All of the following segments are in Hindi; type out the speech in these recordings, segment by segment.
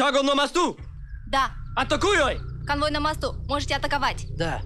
Kagom на мосту? Да. Атакуй! Конвой на мосту. Можете атаковать. Да.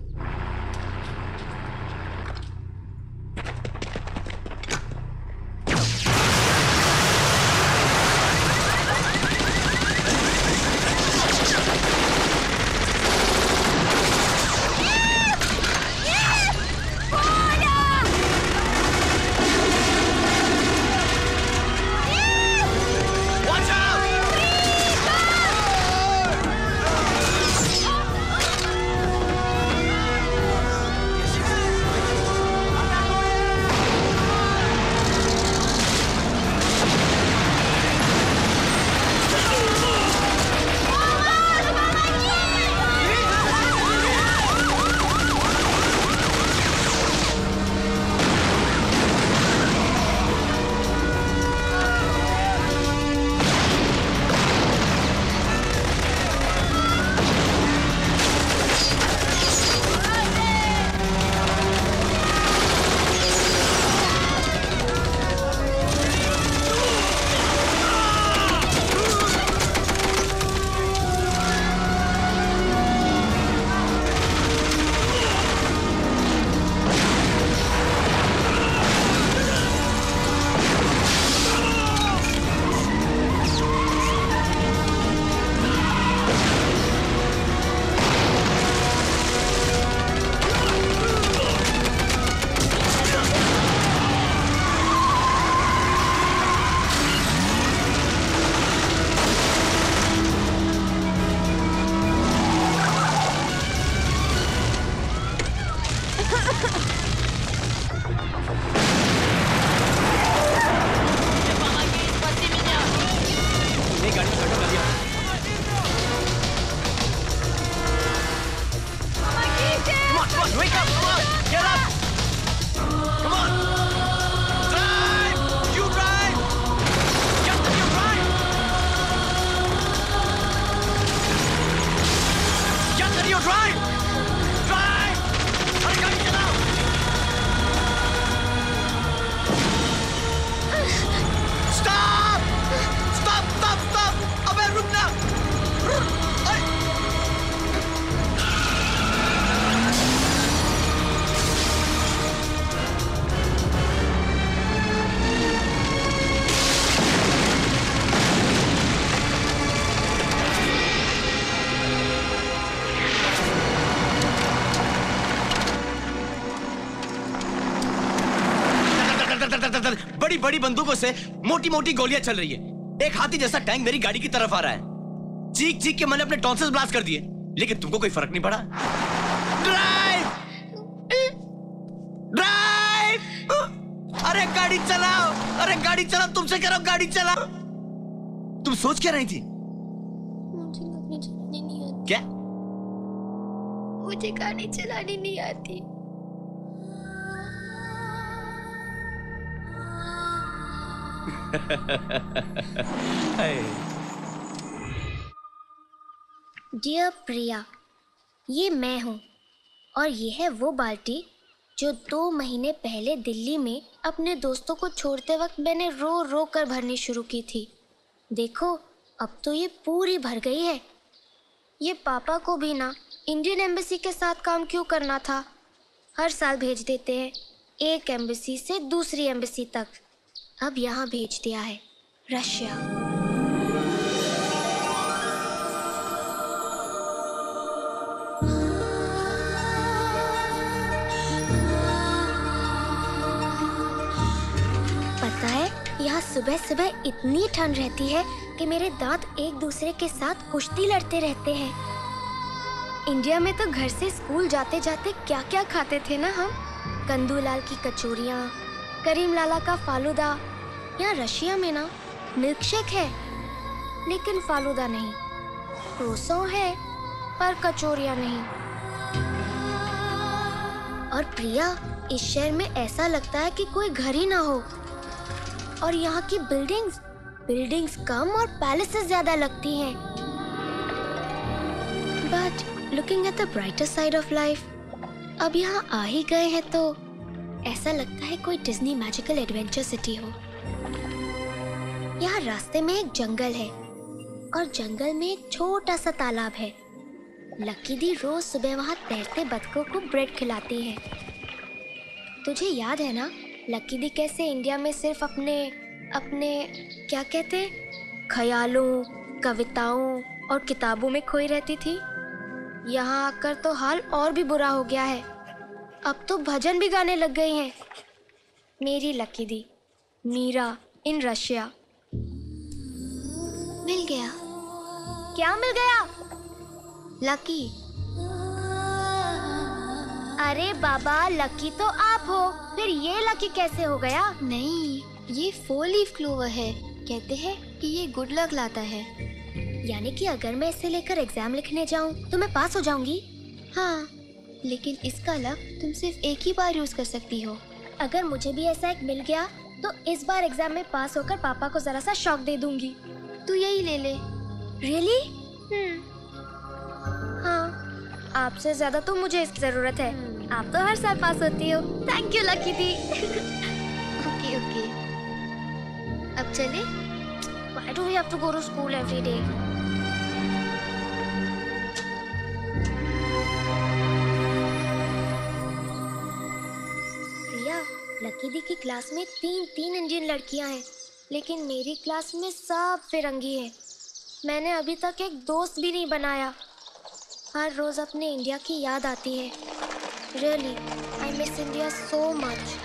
बड़ी बड़ी बंदूकों से मोटी मोटी गोलियां चल रही है। एक हाथी जैसा टैंक मेरी गाड़ी की तरफ आ रहा है। चीख चीख के मैंने अपने टॉन्सिल्स ब्लास्ट कर दिए, लेकिन तुमको कोई फर्क नहीं पड़ा। ड्राइव! ड्राइव! अरे गाड़ी चलाओ! अरे गाड़ी चलाओ! तुमसे कह रहा हूं गाड़ी चलाओ! तुम सोच क्या रही थी? मुझे गाड़ी चलानी नहीं आती। क्या? मुझे गाड़ी चलानी नहीं आती। डियर प्रिया, ये मैं हूँ और ये है वो बाल्टी जो 2 महीने पहले दिल्ली में अपने दोस्तों को छोड़ते वक्त मैंने रो रो कर भरनी शुरू की थी। देखो, अब तो ये पूरी भर गई है। ये पापा को भी ना इंडियन एम्बेसी के साथ काम क्यों करना था? हर साल भेज देते हैं, एक एम्बेसी से दूसरी एम्बेसी तक। अब यहाँ भेज दिया है, रशिया। पता है, यहाँ सुबह सुबह इतनी ठंड रहती है कि मेरे दांत एक दूसरे के साथ कुश्ती लड़ते रहते हैं। इंडिया में तो घर से स्कूल जाते जाते क्या क्या खाते थे ना हम। कंदूलाल की कचौरियाँ, करीम लाला का फालूदा। यहाँ रशिया में ना मिल्क शेक है लेकिन फालूदा नहीं, क्रोसॉन है पर कचौरियाँ नहीं। और प्रिया, इस शहर में ऐसा लगता है कि कोई घर ही ना हो। और यहाँ की बिल्डिंग्स कम और पैलेसेस ज्यादा लगती हैं। But looking at the brighter side of life, अब यहाँ आ ही गए हैं तो ऐसा लगता है कोई डिज्नी मैजिकल एडवेंचर सिटी हो। यहाँ रास्ते में एक जंगल है और जंगल में एक छोटा सा तालाब है। लकी दी रोज सुबह वहाँ तैरते बतखों को ब्रेड खिलाती है। तुझे याद है ना लकी दी कैसे इंडिया में सिर्फ अपने क्या कहते, ख्यालों, कविताओं और किताबों में खोई रहती थी। यहाँ आकर तो हाल और भी बुरा हो गया है। अब तो भजन भी गाने लग गई हैं। मेरी लकी दी, मीरा इन रशिया। मिल गया। क्या मिल गया? लकी। अरे बाबा, लकी तो आप हो, फिर ये लकी कैसे हो गया? नहीं, ये 4 लीफ क्लोवर है। कहते हैं कि ये गुड लक लाता है। यानी कि अगर मैं इसे लेकर एग्जाम लिखने जाऊं तो मैं पास हो जाऊंगी? हाँ, लेकिन इसका लक तुम सिर्फ एक ही बार यूज कर सकती हो। अगर मुझे भी ऐसा एक मिल गया तो इस बार एग्जाम में पास होकर पापा को जरा सा शॉक दे दूंगी। तू यही ले ले। रियली? हाँ, आपसे ज्यादा तो मुझे इसकी जरूरत है। आप तो हर साल पास होती हो। थैंक यू लकी दी। ओके ओके, अब चले? Why do we have to go to school every day? Priya, Lucky दी की क्लास में 3 इंडियन लड़कियां हैं, लेकिन मेरी क्लास में सब फिरंगी हैं। मैंने अभी तक एक दोस्त भी नहीं बनाया। हर रोज अपने इंडिया की याद आती है। Really, I miss India so much.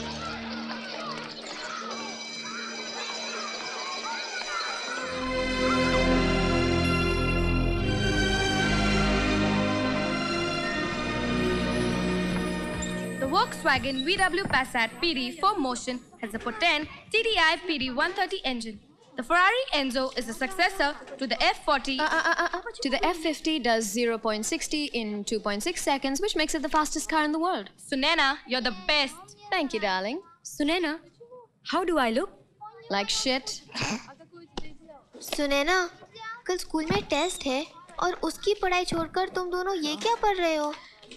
The Volkswagen VW Passat PD 4Motion has a potent TDI PD 130 engine. The Ferrari Enzo is a successor to the F40. To the F50 does 0.60 in 2.6 seconds, which makes it the fastest car in the world. Sunena, you're the best. Thank you, darling. Sunaina, how do I look? Like shit. Sunaina, कल स्कूल में टेस्ट है और उसकी पढ़ाई छोड़कर तुम दोनों ये क्या पढ़ रहे हो?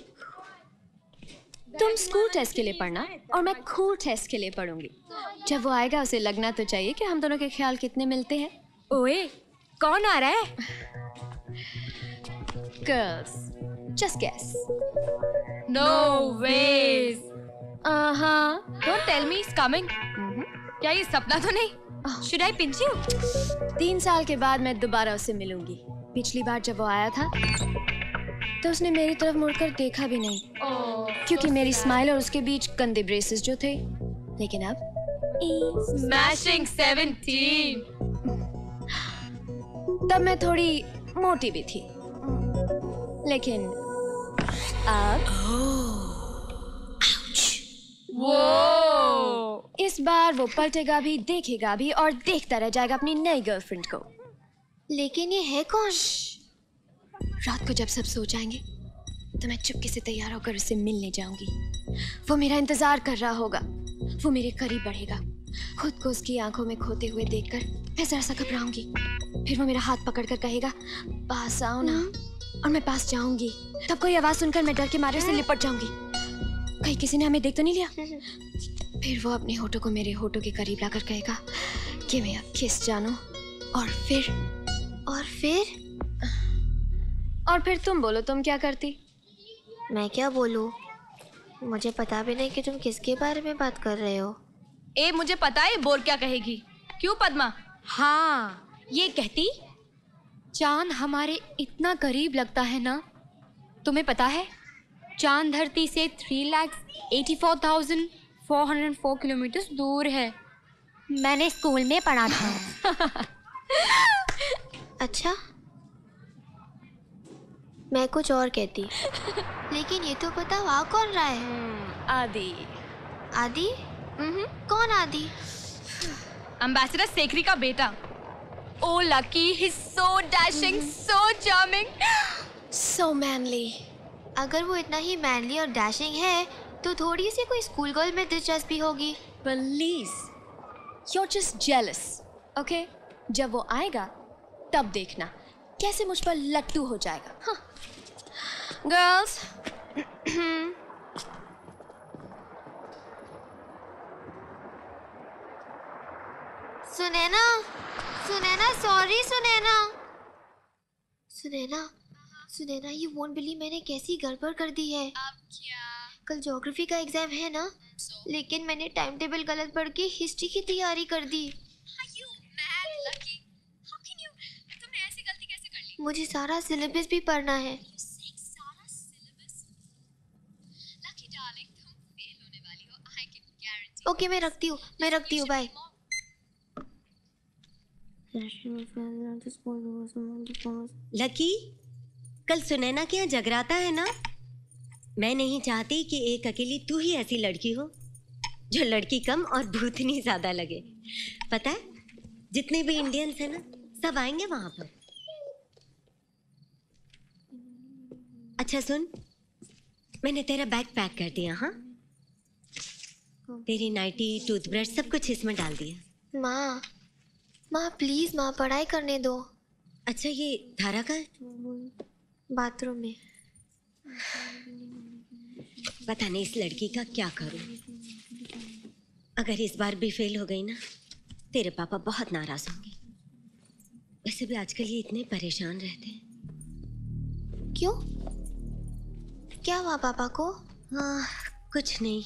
तुम स्कूल टेस्ट के लिए पढ़ना और मैं कूल टेस्ट के लिए पढ़ूंगी। जब वो आएगा उसे लगना तो चाहिए कि हम दोनों के ख्याल कितने मिलते हैं। ओए, कौन आ रहा है? Girls, just guess. No ways. Don't Tell me he's coming. क्या ये सपना तो नहीं? Should I pinch you? 3 साल के बाद मैं दोबारा उससे मिलूंगी। पिछली बार जब वो आया था तो उसने मेरी तरफ मुड़कर देखा भी नहीं, क्योंकि मेरी स्माइल और उसके बीच गंदे ब्रेसेस जो थे। लेकिन अब Smashing 17. तब मैं थोड़ी मोटी भी थी, लेकिन अब वो इस बार वो पलटेगा भी, देखेगा भी और देखता रह जाएगा अपनी नई गर्लफ्रेंड को। लेकिन ये है कौन? रात को जब सब सो जाएंगे तो मैं चुपके से तैयार होकर उससे मिलने जाऊंगी। वो मेरा इंतजार कर रहा होगा, वो मेरे करीब बढ़ेगा। खुद को उसकी आंखों में खोते हुए देखकर मैं जरा सा घबराऊंगी। फिर वो मेरा हाथ पकड़कर कहेगा, पास आओ ना, और मैं पास जाऊंगी। तब कोई आवाज सुनकर मैं डर के मारे उससे लिपट जाऊंगी। कहीं किसी ने हमें देख तो नहीं लिया? फिर वो अपने होठों को मेरे होठों के करीब लाकर कहेगा कि मैं अब किस जानूं। और फिर तुम बोलो, तुम क्या करती? मैं क्या बोलूं? मुझे पता भी नहीं कि तुम किसके बारे में बात कर रहे हो। ए, मुझे पता है बोर क्या कहेगी। क्यों पद्मा? हाँ, ये कहती चांद हमारे इतना करीब लगता है ना। तुम्हें पता है चांद धरती से 3,84,404 किलोमीटर दूर है। मैंने स्कूल में पढ़ा था। अच्छा, मैं कुछ और कहती। लेकिन ये तो पता वहाँ कौन रहा है? आदि। आदि? कौन आदि? एम्बेसडर सेखरी का बेटा। Oh lucky, he's so dashing, so charming, so manly. अगर वो इतना ही मैनली और डैशिंग है तो थोड़ी सी कोई स्कूल गर्ल में दिलचस्पी होगी। Please, you're just jealous, okay? जब वो आएगा तब देखना कैसे मुझ पर लट्टू हो जाएगा। हाँ। Girls, Sunaina, Sunaina, sorry Sunaina. Sunaina, Sunaina, you won't believe मैंने कैसी गड़बड़ कर दी है। अब क्या? कल ज्योग्राफी का एग्जाम है ना, लेकिन मैंने टाइम टेबल गलत पढ़ के हिस्ट्री की तैयारी कर दी। You mad lucky? How can you? तुमने ऐसी गलती कैसे कर ली? मुझे सारा सिलेबस भी पढ़ना है। सारा syllabus? Lucky darling, तुम फेल होने वाली हो. I can guarantee. ओके, मैं रखती हूँ, बाय। लकी, कल सुनैना के यहाँ जगराता है ना? मैं नहीं चाहती कि एक अकेली तू ही ऐसी लड़की हो जो लड़की कम और भूतनी ज्यादा लगे। पता है, जितने भी इंडियंस हैं ना, सब आएंगे वहां पर। अच्छा सुन, मैंने तेरा बैग पैक कर दिया। हाँ, तेरी नाइटी, टूथब्रश सब कुछ इसमें डाल दिया। माँ प्लीज माँ, पढ़ाई करने दो। अच्छा, ये धारा का है? बाथरूम में। पता नहीं इस लड़की का क्या करूं। अगर इस बार भी फेल हो गई ना, तेरे पापा बहुत नाराज होंगे। वैसे भी आजकल ये इतने परेशान रहते हैं। क्यों? क्या हुआ पापा को? हाँ, कुछ नहीं।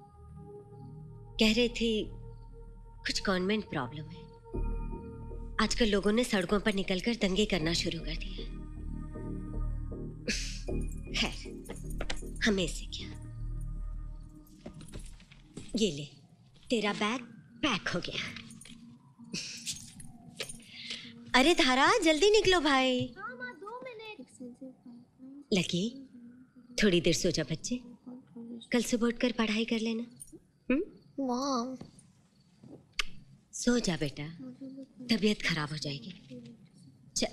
कह रहे थे कुछ गवर्नमेंट प्रॉब्लम है। आजकल लोगों ने सड़कों पर निकलकर दंगे करना शुरू कर दिए। खैर, हमें से क्या। ये ले, तेरा बैग पैक हो गया। अरे धारा, जल्दी निकलो भाई। लकी, थोड़ी देर सो जा बच्चे, कल सुबह उठकर पढ़ाई कर लेना। मॉम, सो जा बेटा, तबीयत खराब हो जाएगी। चल।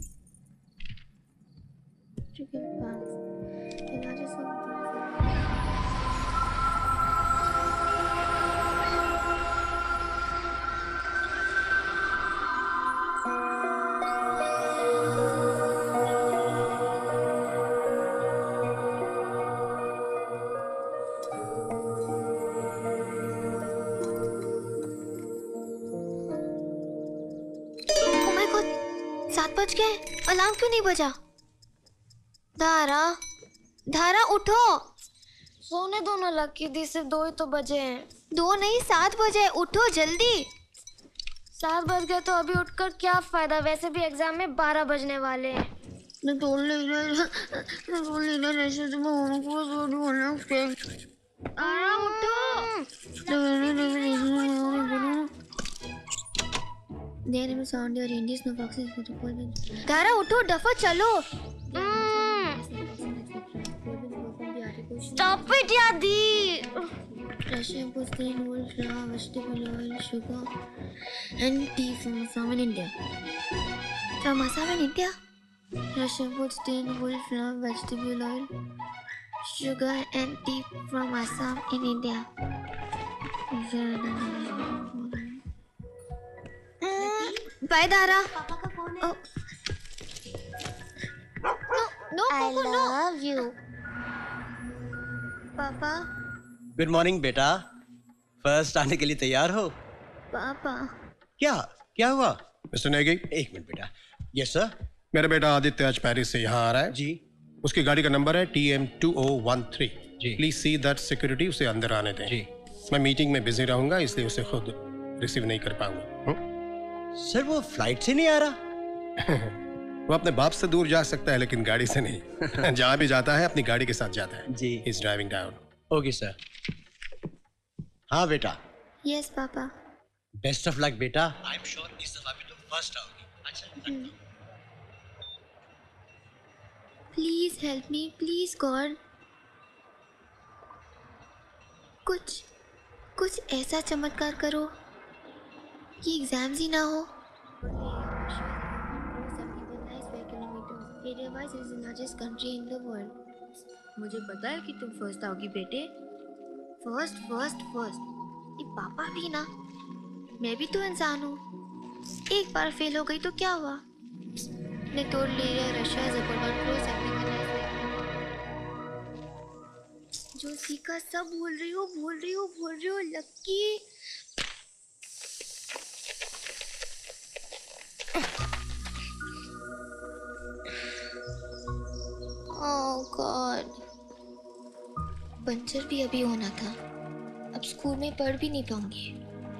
बज गए, अलार्म क्यों नहीं बजा? धारा उठो। सोने दो ना लकी दी, सिर्फ 2 ही तो बजे हैं। 2 नहीं 7 बजे, उठो जल्दी। 7 बज गए तो अभी उठकर क्या फायदा? वैसे भी एग्जाम में 12 बजने वाले हैं। धारा उठो, डफा चलो। Stop it, यादी। Russian protein, whole flour, vegetable oil, sugar, and tea from Assam in India. From Assam in India? Russian protein, whole flour, vegetable oil, sugar, and tea from Assam in India. Bye, Dara. पापा का फोन है। No, I Coco, no. love you. पापा, गुड मॉर्निंग बेटा, फर्स्ट आने के लिए तैयार हो? पापा। क्या हुआ? मिस्टर नेगी, एक मिनट बेटा। Yes sir. मेरा बेटा आदित्य आज पेरिस से यहाँ आ रहा है जी। उसकी गाड़ी का नंबर है TM2013। जी। प्लीज सी दैट सिक्योरिटी उसे अंदर आने दें। जी। मैं मीटिंग में बिजी रहूंगा, इसलिए उसे खुद रिसीव नहीं कर पाऊंगा। सर वो फ्लाइट से नहीं आ रहा? वो अपने बाप से दूर जा सकता है, लेकिन गाड़ी से नहीं। जहाँ भी जाता है अपनी गाड़ी के साथ जाता है। जी। Is driving down. Okay sir. हाँ बेटा। Yes papa. Best of luck बेटा। आई एम श्योर इस दफा भी तुम फर्स्ट आओगी। अच्छा। Please help me, please God. कुछ ऐसा चमत्कार करो कि एग्जाम्स ही ना हो। मुझे पता है कि तुम फर्स्ट आओगी बेटे। फर्स्ट। ये पापा भी ना, मैं भी तो इंसान हूँ। एक बार फेल हो गई तो क्या हुआ? ने तोड़ लिया रशिया जो सीखा सब भूल रही हो लक्की। पंचर भी अभी होना था। अब स्कूल में पढ़ भी नहीं पाऊंगी।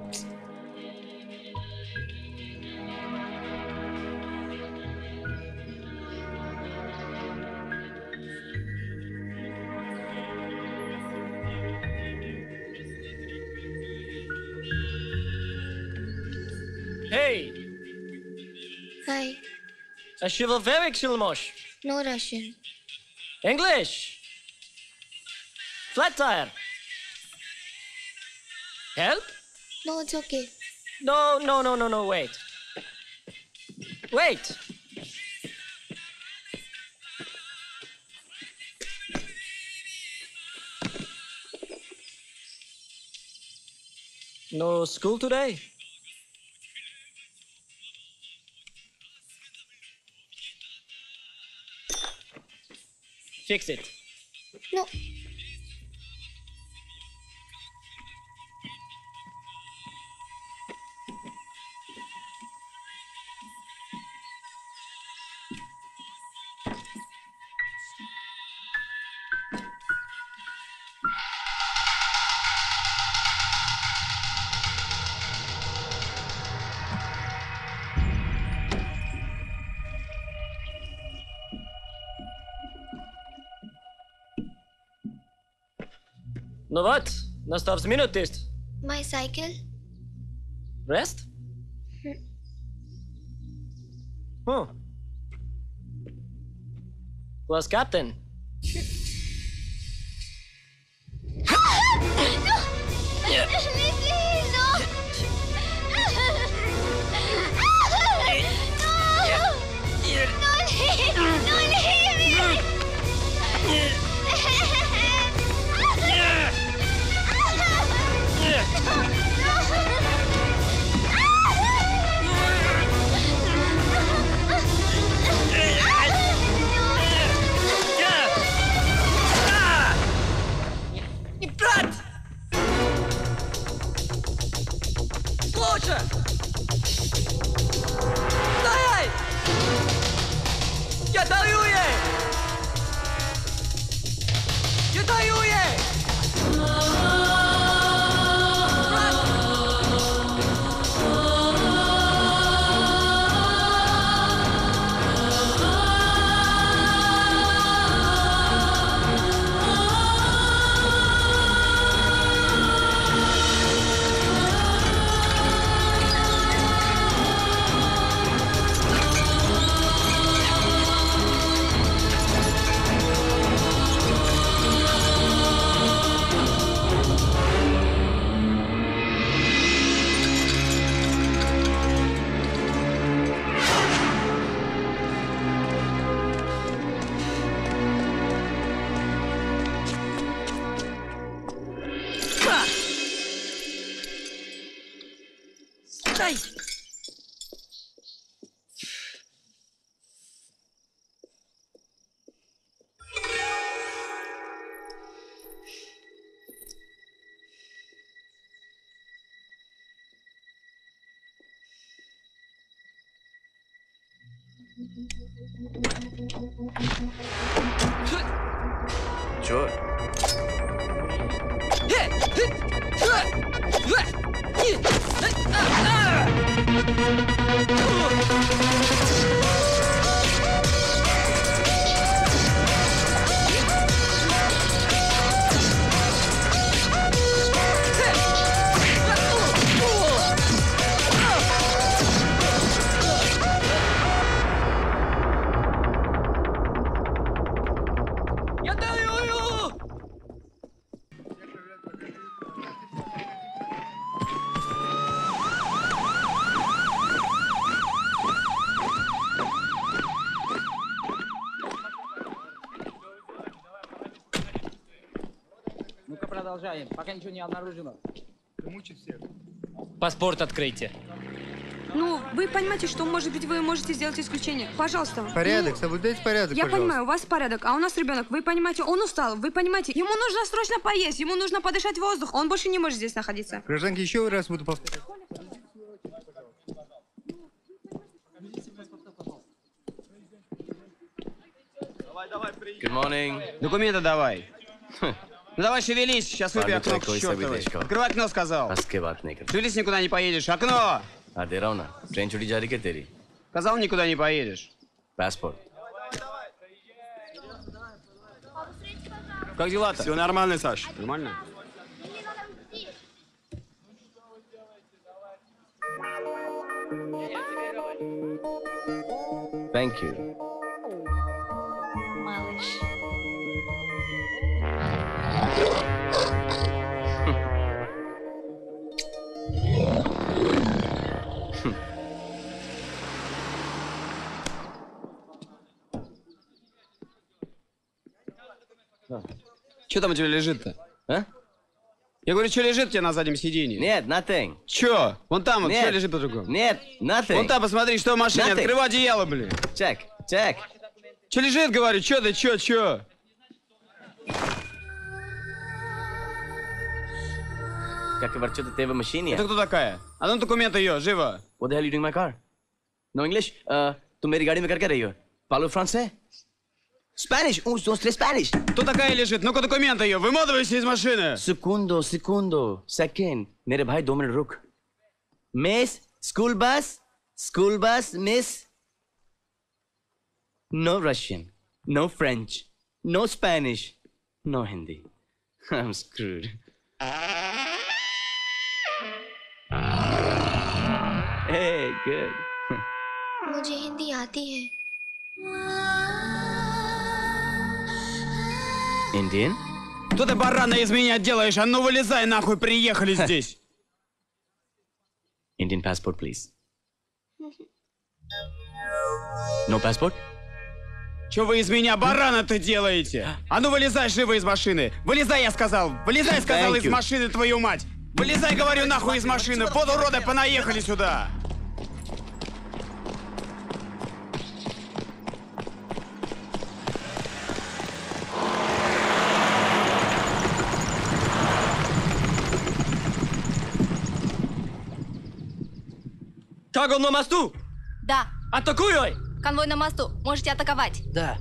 Hey, Hi. aš je velik šilmoš. No Russian. English. Flat tire. Help? No, it's okay. No, wait. Wait. No school today? Fix it. No. No what? Настав зміну тест. My cycle? Rest? Class captain. Brad! Боже! Дай! Я даю ей! Я даю ей! Дай! Sure. Я даю ей! Ну-ка продолжаем, пока ничего не обнаружено. Паспорт откройте. Ну, вы понимаете, что, может быть, вы можете сделать исключение. Пожалуйста. Порядок, соблюдайте порядок, Я пожалуйста. понимаю, у вас порядок, а у нас ребенок. Вы понимаете, он устал, вы понимаете, ему нужно срочно поесть, ему нужно подышать воздух, он больше не может здесь находиться. Гражданки, еще раз буду повторять. Good morning. Документы давай. Ну давай шевелись, сейчас выбей окно к чертовой. Открывай окно, сказал. Шевелись, никуда не поедешь. Окно! दे रहा हूँ ना ट्रेन छुट्टी जा रही है तेरी Сказал, никуда не поедешь. Passport Как дела-то? Все нормально, Саш. Нормально? Thank you Малыш. Что там у тебя лежит-то? А? Я говорю, что лежит у тебя на заднем сиденье? Нет, nothing. Че? Вон там вот, Нет. что лежит по-другому? Нет, nothing. Вон там, посмотри, что в машине. Nothing. Открывай одеяло, блин. Check, check. Че лежит, говорю? Че ты, че? क्या के बच्चे तो तेरे मशीन ही है Это кто такая? А ну документы ее, живо. What the hell you doing in my car? No English? तुम मेरी गाड़ी में कर क्या रही हो? Palo francés? Spanish? Dos, tres Spanish. Кто такая лежит? Ну-ка документы ее, выматывайся из машины. Segundo. Second. मेरे भाई 2 मिनट रुक. Miss, school bus, miss. No Russian, no French, no Spanish, no Hindi. I'm screwed. Hey, good. मुझे हिंदी आती है। Indian? Что ты, барана, из меня делаешь? А ну вылезай нахуй, приехали здесь. Indian passport, please. No passport? Что вы из меня, барана-то, делаете? А ну вылезай живо из машины. Вылезай, я сказал. Вылезай, сказал, из машины, твою мать. Вылезай, говорю, нахуй из машины. Вот уроды, понаехали сюда. Как он на мосту? Да. Атакуй! Конвой на мосту. Можете атаковать. Да.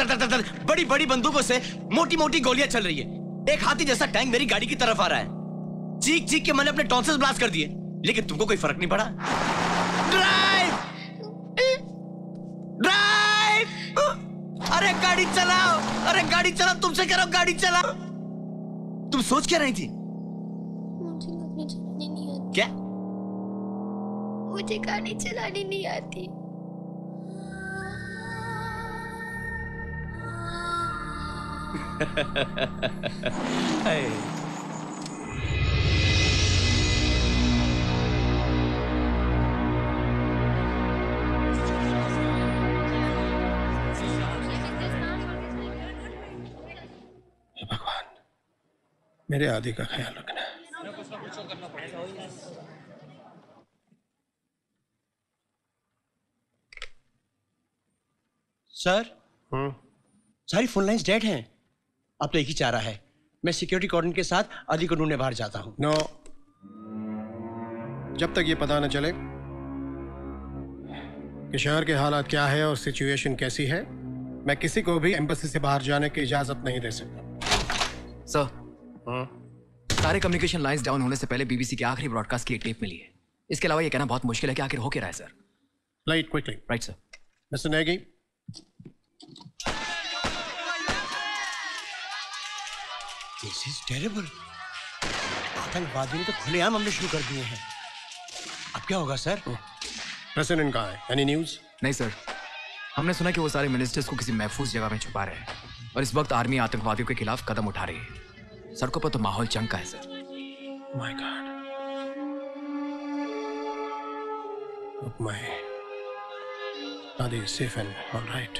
बड़ी बड़ी बंदूकों से मोटी मोटी गोलियां चल रही है। एक हाथी जैसा टैंक मेरी गाड़ी की तरफ आ रहा है। चीख चीख के मैंने अपने टॉन्सिल्स ब्लास्ट कर दिए, लेकिन तुमको कोई फर्क नहीं पड़ा। ड्राइव ड्राइव, अरे गाड़ी चलाओ, अरे गाड़ी चलाओ, तुमसे कह रहा हूं गाड़ी चलाओ। तुम सोच क्या रही थी? मुझे गाड़ी चलानी नहीं आती। क्या? मुझे गाड़ी चलानी नहीं आती। भगवान, मेरे आदि का ख्याल रखना। सर, सारी फोन लाइंस डेड हैं। अब तो एक ही चारा है, मैं सिक्योरिटी कॉर्डन के साथ आदि को ढूंढने बाहर जाता हूं। नो, जब तक ये पता न चले कि शहर के हालात क्या है और सिचुएशन कैसी है, मैं किसी को भी एम्बेसी से बाहर जाने की इजाजत नहीं दे सकता। सर, सारे कम्युनिकेशन लाइंस डाउन होने से पहले बीबीसी की आखिरी ब्रॉडकास्ट की एक टेप मिली है। इसके अलावा ये कहना बहुत मुश्किल है कि आखिर हो क्या रहा है sir. Play it quickly. Right sir. Mister Negi, this is terrible. आतंकवादियों ने तो खुलेआम हमले शुरू कर दिए हैं। अब क्या होगा सर? प्रेसिडेंट कहाँ है? Any news? नहीं सर, हमने सुना कि वो सारे मिनिस्टर्स को किसी महफूज जगह में छुपा रहे हैं और इस वक्त आर्मी आतंकवादियों के खिलाफ कदम उठा रही है। सड़कों पर तो माहौल चंग का है sir. My God, my Adi is safe and all right.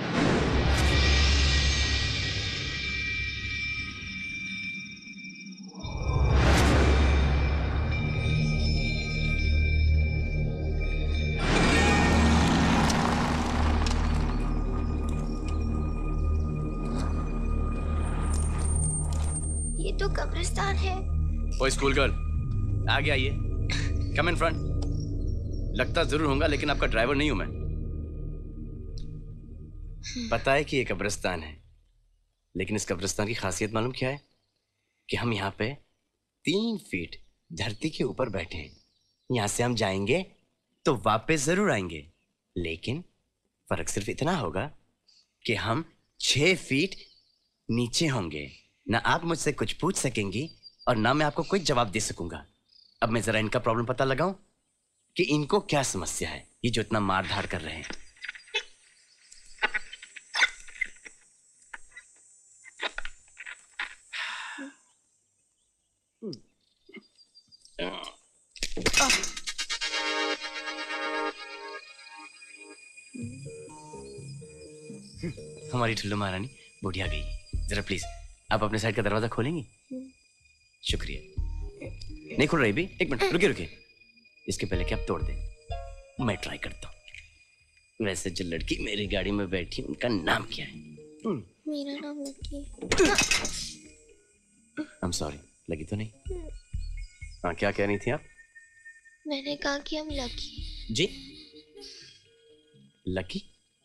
ये तो कब्रिस्तान है। ओए स्कूल गर्ल, आगे आइए। Come in front. लगता जरूर होगा लेकिन आपका ड्राइवर नहीं हूं मैं। पता है कि ये कब्रिस्तान है, लेकिन इस कब्रिस्तान की खासियत मालूम क्या है? कि हम यहाँ पे 3 फीट धरती के ऊपर बैठे हैं। यहाँ से हम जाएंगे तो वापस जरूर आएंगे, लेकिन फर्क सिर्फ इतना होगा कि हम 6 फीट नीचे होंगे। ना आप मुझसे कुछ पूछ सकेंगी और ना मैं आपको कोई जवाब दे सकूंगा। अब मैं जरा इनका प्रॉब्लम पता लगाऊं कि इनको क्या समस्या है, ये जो इतना मारधाड़ कर रहे हैं। हमारी ठुल्लू महारानी बुढ़िया गई। जरा प्लीज आप अपने साइड का दरवाजा खोलेंगी? शुक्रिया। नहीं खुल रही भी? एक मिनट रुकिए रुकिए। इसके पहले कि आप तोड़ दें, मैं ट्राई करता हूँ। वैसे जो लड़की मेरी गाड़ी में बैठी उनका नाम क्या है? मेरा नाम लकी। I'm sorry, लगी तो नहीं? हाँ, क्या कह रही थी आप? मैंने कहा कि हम लकी। जी लकी?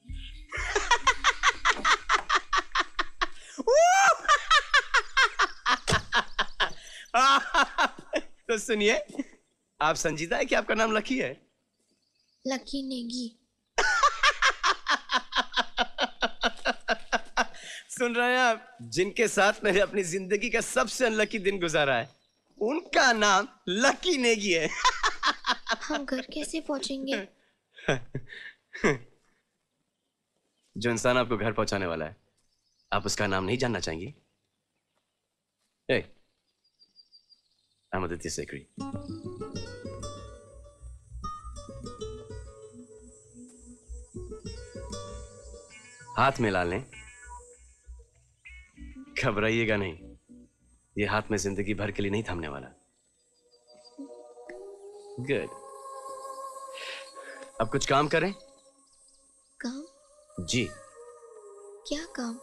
तो सुनिए, आप संजीदा है कि आपका नाम लकी है? लकी नेगी। सुन रहे हैं आप? जिनके साथ मैंने अपनी जिंदगी का सबसे अनलकी दिन गुजारा है, उनका नाम लकी नेगी है। हम घर कैसे पहुंचेंगे? जो इंसान आपको घर पहुंचाने वाला है, आप उसका नाम नहीं जानना चाहेंगी? Hey, I'm Aditya Sekri. हाथ मिला लें, घबराइएगा नहीं। ये हाथ में जिंदगी भर के लिए नहीं थमने वाला। गुड। अब कुछ काम करें? काम? जी। क्या काम?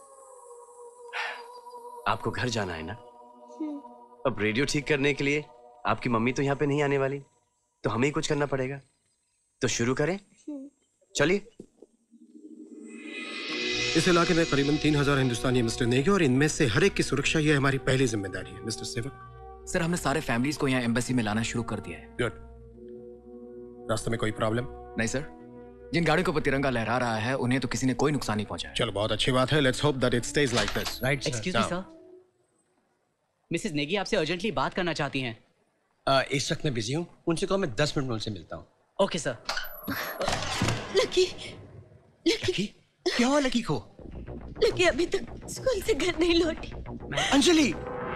आपको घर जाना है ना? अब रेडियो ठीक करने के लिए आपकी मम्मी तो यहाँ पे नहीं आने वाली, तो हमें ही कुछ करना पड़ेगा। तो शुरू करें? चलिए। इस इलाके में करीबन 3000 हिंदुस्तानी है मिस्टर नेगी, और इनमें से हर एक की सुरक्षा ये हमारी पहली जिम्मेदारी है मिस्टर सेवक। सर हमने सारे फैमिलीज को यहाँ एम्बेसी में लाना शुरू कर दिया है। गुड। रास्ते में कोई प्रॉब्लम? नहीं सर, जिन गाड़ियों के ऊपर तिरंगा लहरा रहा है उन्हें तो किसी ने कोई नुकसान नहीं पहुंचाया। चलो बहुत अच्छी बात है। Let's hope that it stays like this. Right. Excuse me sir, Mrs Negi आपसे अर्जेंटली बात करना चाहती हैं। इस वक्त मैं बिजी हूँ, उनसे कहो मैं 10 मिनट में उनसे मिलता हूँ। Okay sir. लकी, लकी क्या हुआ लकी को? लकी अभी तक स्कूल से घर नहीं लौटी। अंजलि।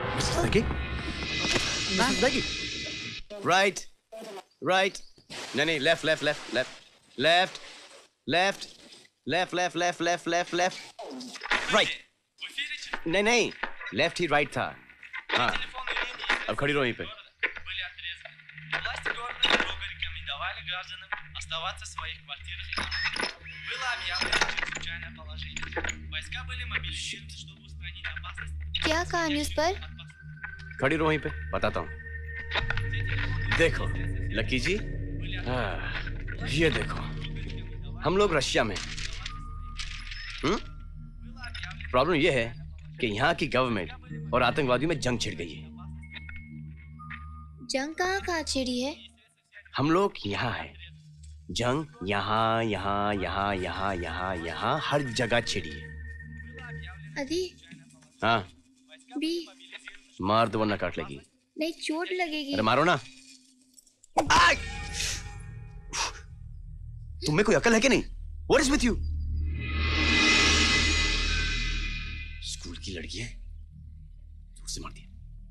लकी राइट राइट, नहीं left left left left left left left left left left left left right, नहीं लेफ्ट ही राइट था। हाँ अब खड़ी रहो यहीं पे। क्या कहा न्यूज़ पर? खड़ी रहो वहीं पे, बताता हूँ। देखो लकी जी, ये देखो हम लोग रशिया में। प्रॉब्लम ये है कि यहाँ की गवर्नमेंट और आतंकवादियों में जंग छिड़ गई है। जंग कहाँ छिड़ी है? हम लोग यहाँ है, जंग यहाँ यहाँ यहाँ यहाँ यहाँ यहाँ हर जगह छिड़ी है। अदी हाँ बी मार दो वरना काट लेगी। नहीं चोट लगेगी। अरे मारो ना। तुम्हें कोई अकल है कि नहीं? What is with you? School की लड़की है, जोर से मार दिया।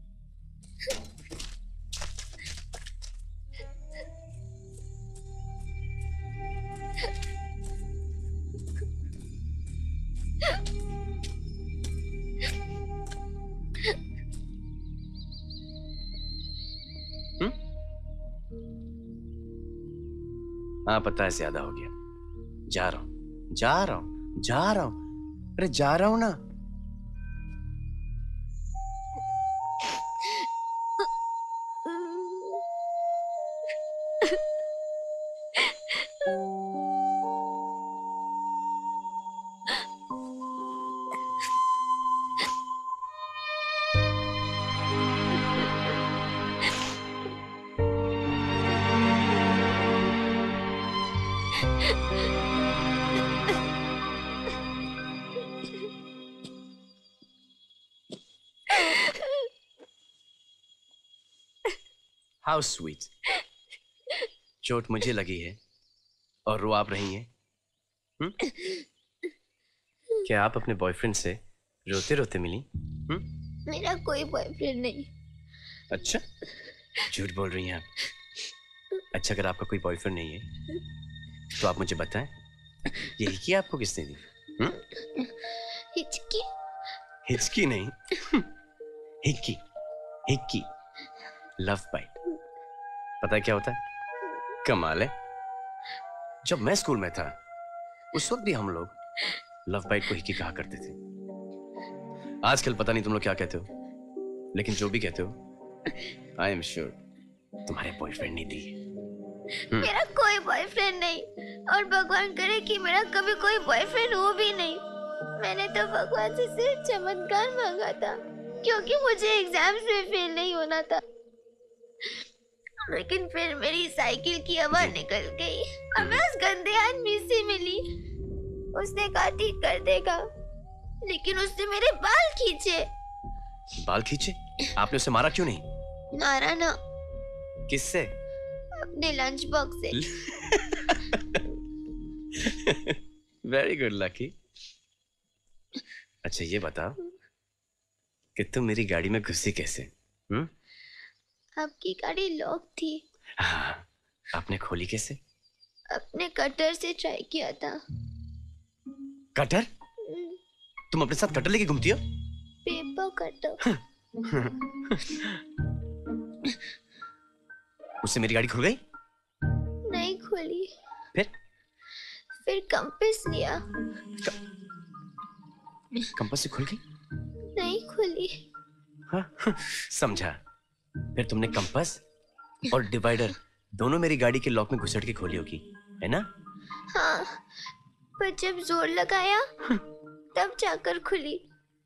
हाँ पता है ज्यादा हो गया। जा रहा हूं जा रहा हूं जा रहा हूं, अरे जा रहा हूं ना। How sweet. चोट मुझे लगी है और रो आप रही हैं। क्या आप अपने बॉयफ्रेंड से रोते रोते मिली? मेरा कोई बॉयफ्रेंड नहीं। अच्छा झूठ बोल रही हैं आप। अच्छा अगर आपका कोई बॉयफ्रेंड नहीं है तो आप मुझे बताएं, ये हिचकी आपको किसने दी? हिचकी? हिचकी नहीं, हिक्की हिक्की, लव बाइट। पता है क्या होता है? कमाल है। जब मैं स्कूल में था उस वक्त भी हम लोग लव बाइट को हिक्की कहा करते थे। आजकल पता नहीं तुम लोग क्या कहते हो, लेकिन जो भी कहते हो आई एम श्योर तुम्हारे बॉयफ्रेंड नहीं दी। मेरा कोई बॉयफ्रेंड नहीं, और भगवान करे कि मेरा कभी कोई बॉयफ्रेंड हो भी नहीं। मैंने तो भगवान से सिर्फ चमत्कार मांगा था, क्योंकि मुझे एग्जाम्स में फेल नहीं होना था। लेकिन फिर मेरी साइकिल की हवा निकल गई और मैं उस गंदे आदमी से मिली। उसने कहा ठीक कर देगा, लेकिन उसने मेरे बाल खींचे। बाल खींचे? आपने उसे मारा क्यों नहीं? मारा ना। किससे? अपने लंच बॉक्स से। Very good Lucky. अच्छा ये बताओ कि तुम मेरी गाड़ी में घुसी कैसे? आपकी गाड़ी लॉक थी। हाँ, आपने खोली कैसे? अपने कटर से ट्राई किया था। कटर? तुम अपने साथ कटर लेके घूमती हो? Paper cutter. उससे मेरी गाड़ी खुल गई? नहीं खुली। फिर कंपास लिया। कंपास से खुल गई? नहीं खुली। हाँ, समझा। फिर तुमने कंपास और डिवाइडर दोनों मेरी गाड़ी के लॉक में घुसड़ के खोली होगी, है ना? हाँ, पर जब जोर लगाया तब जाकर खुली।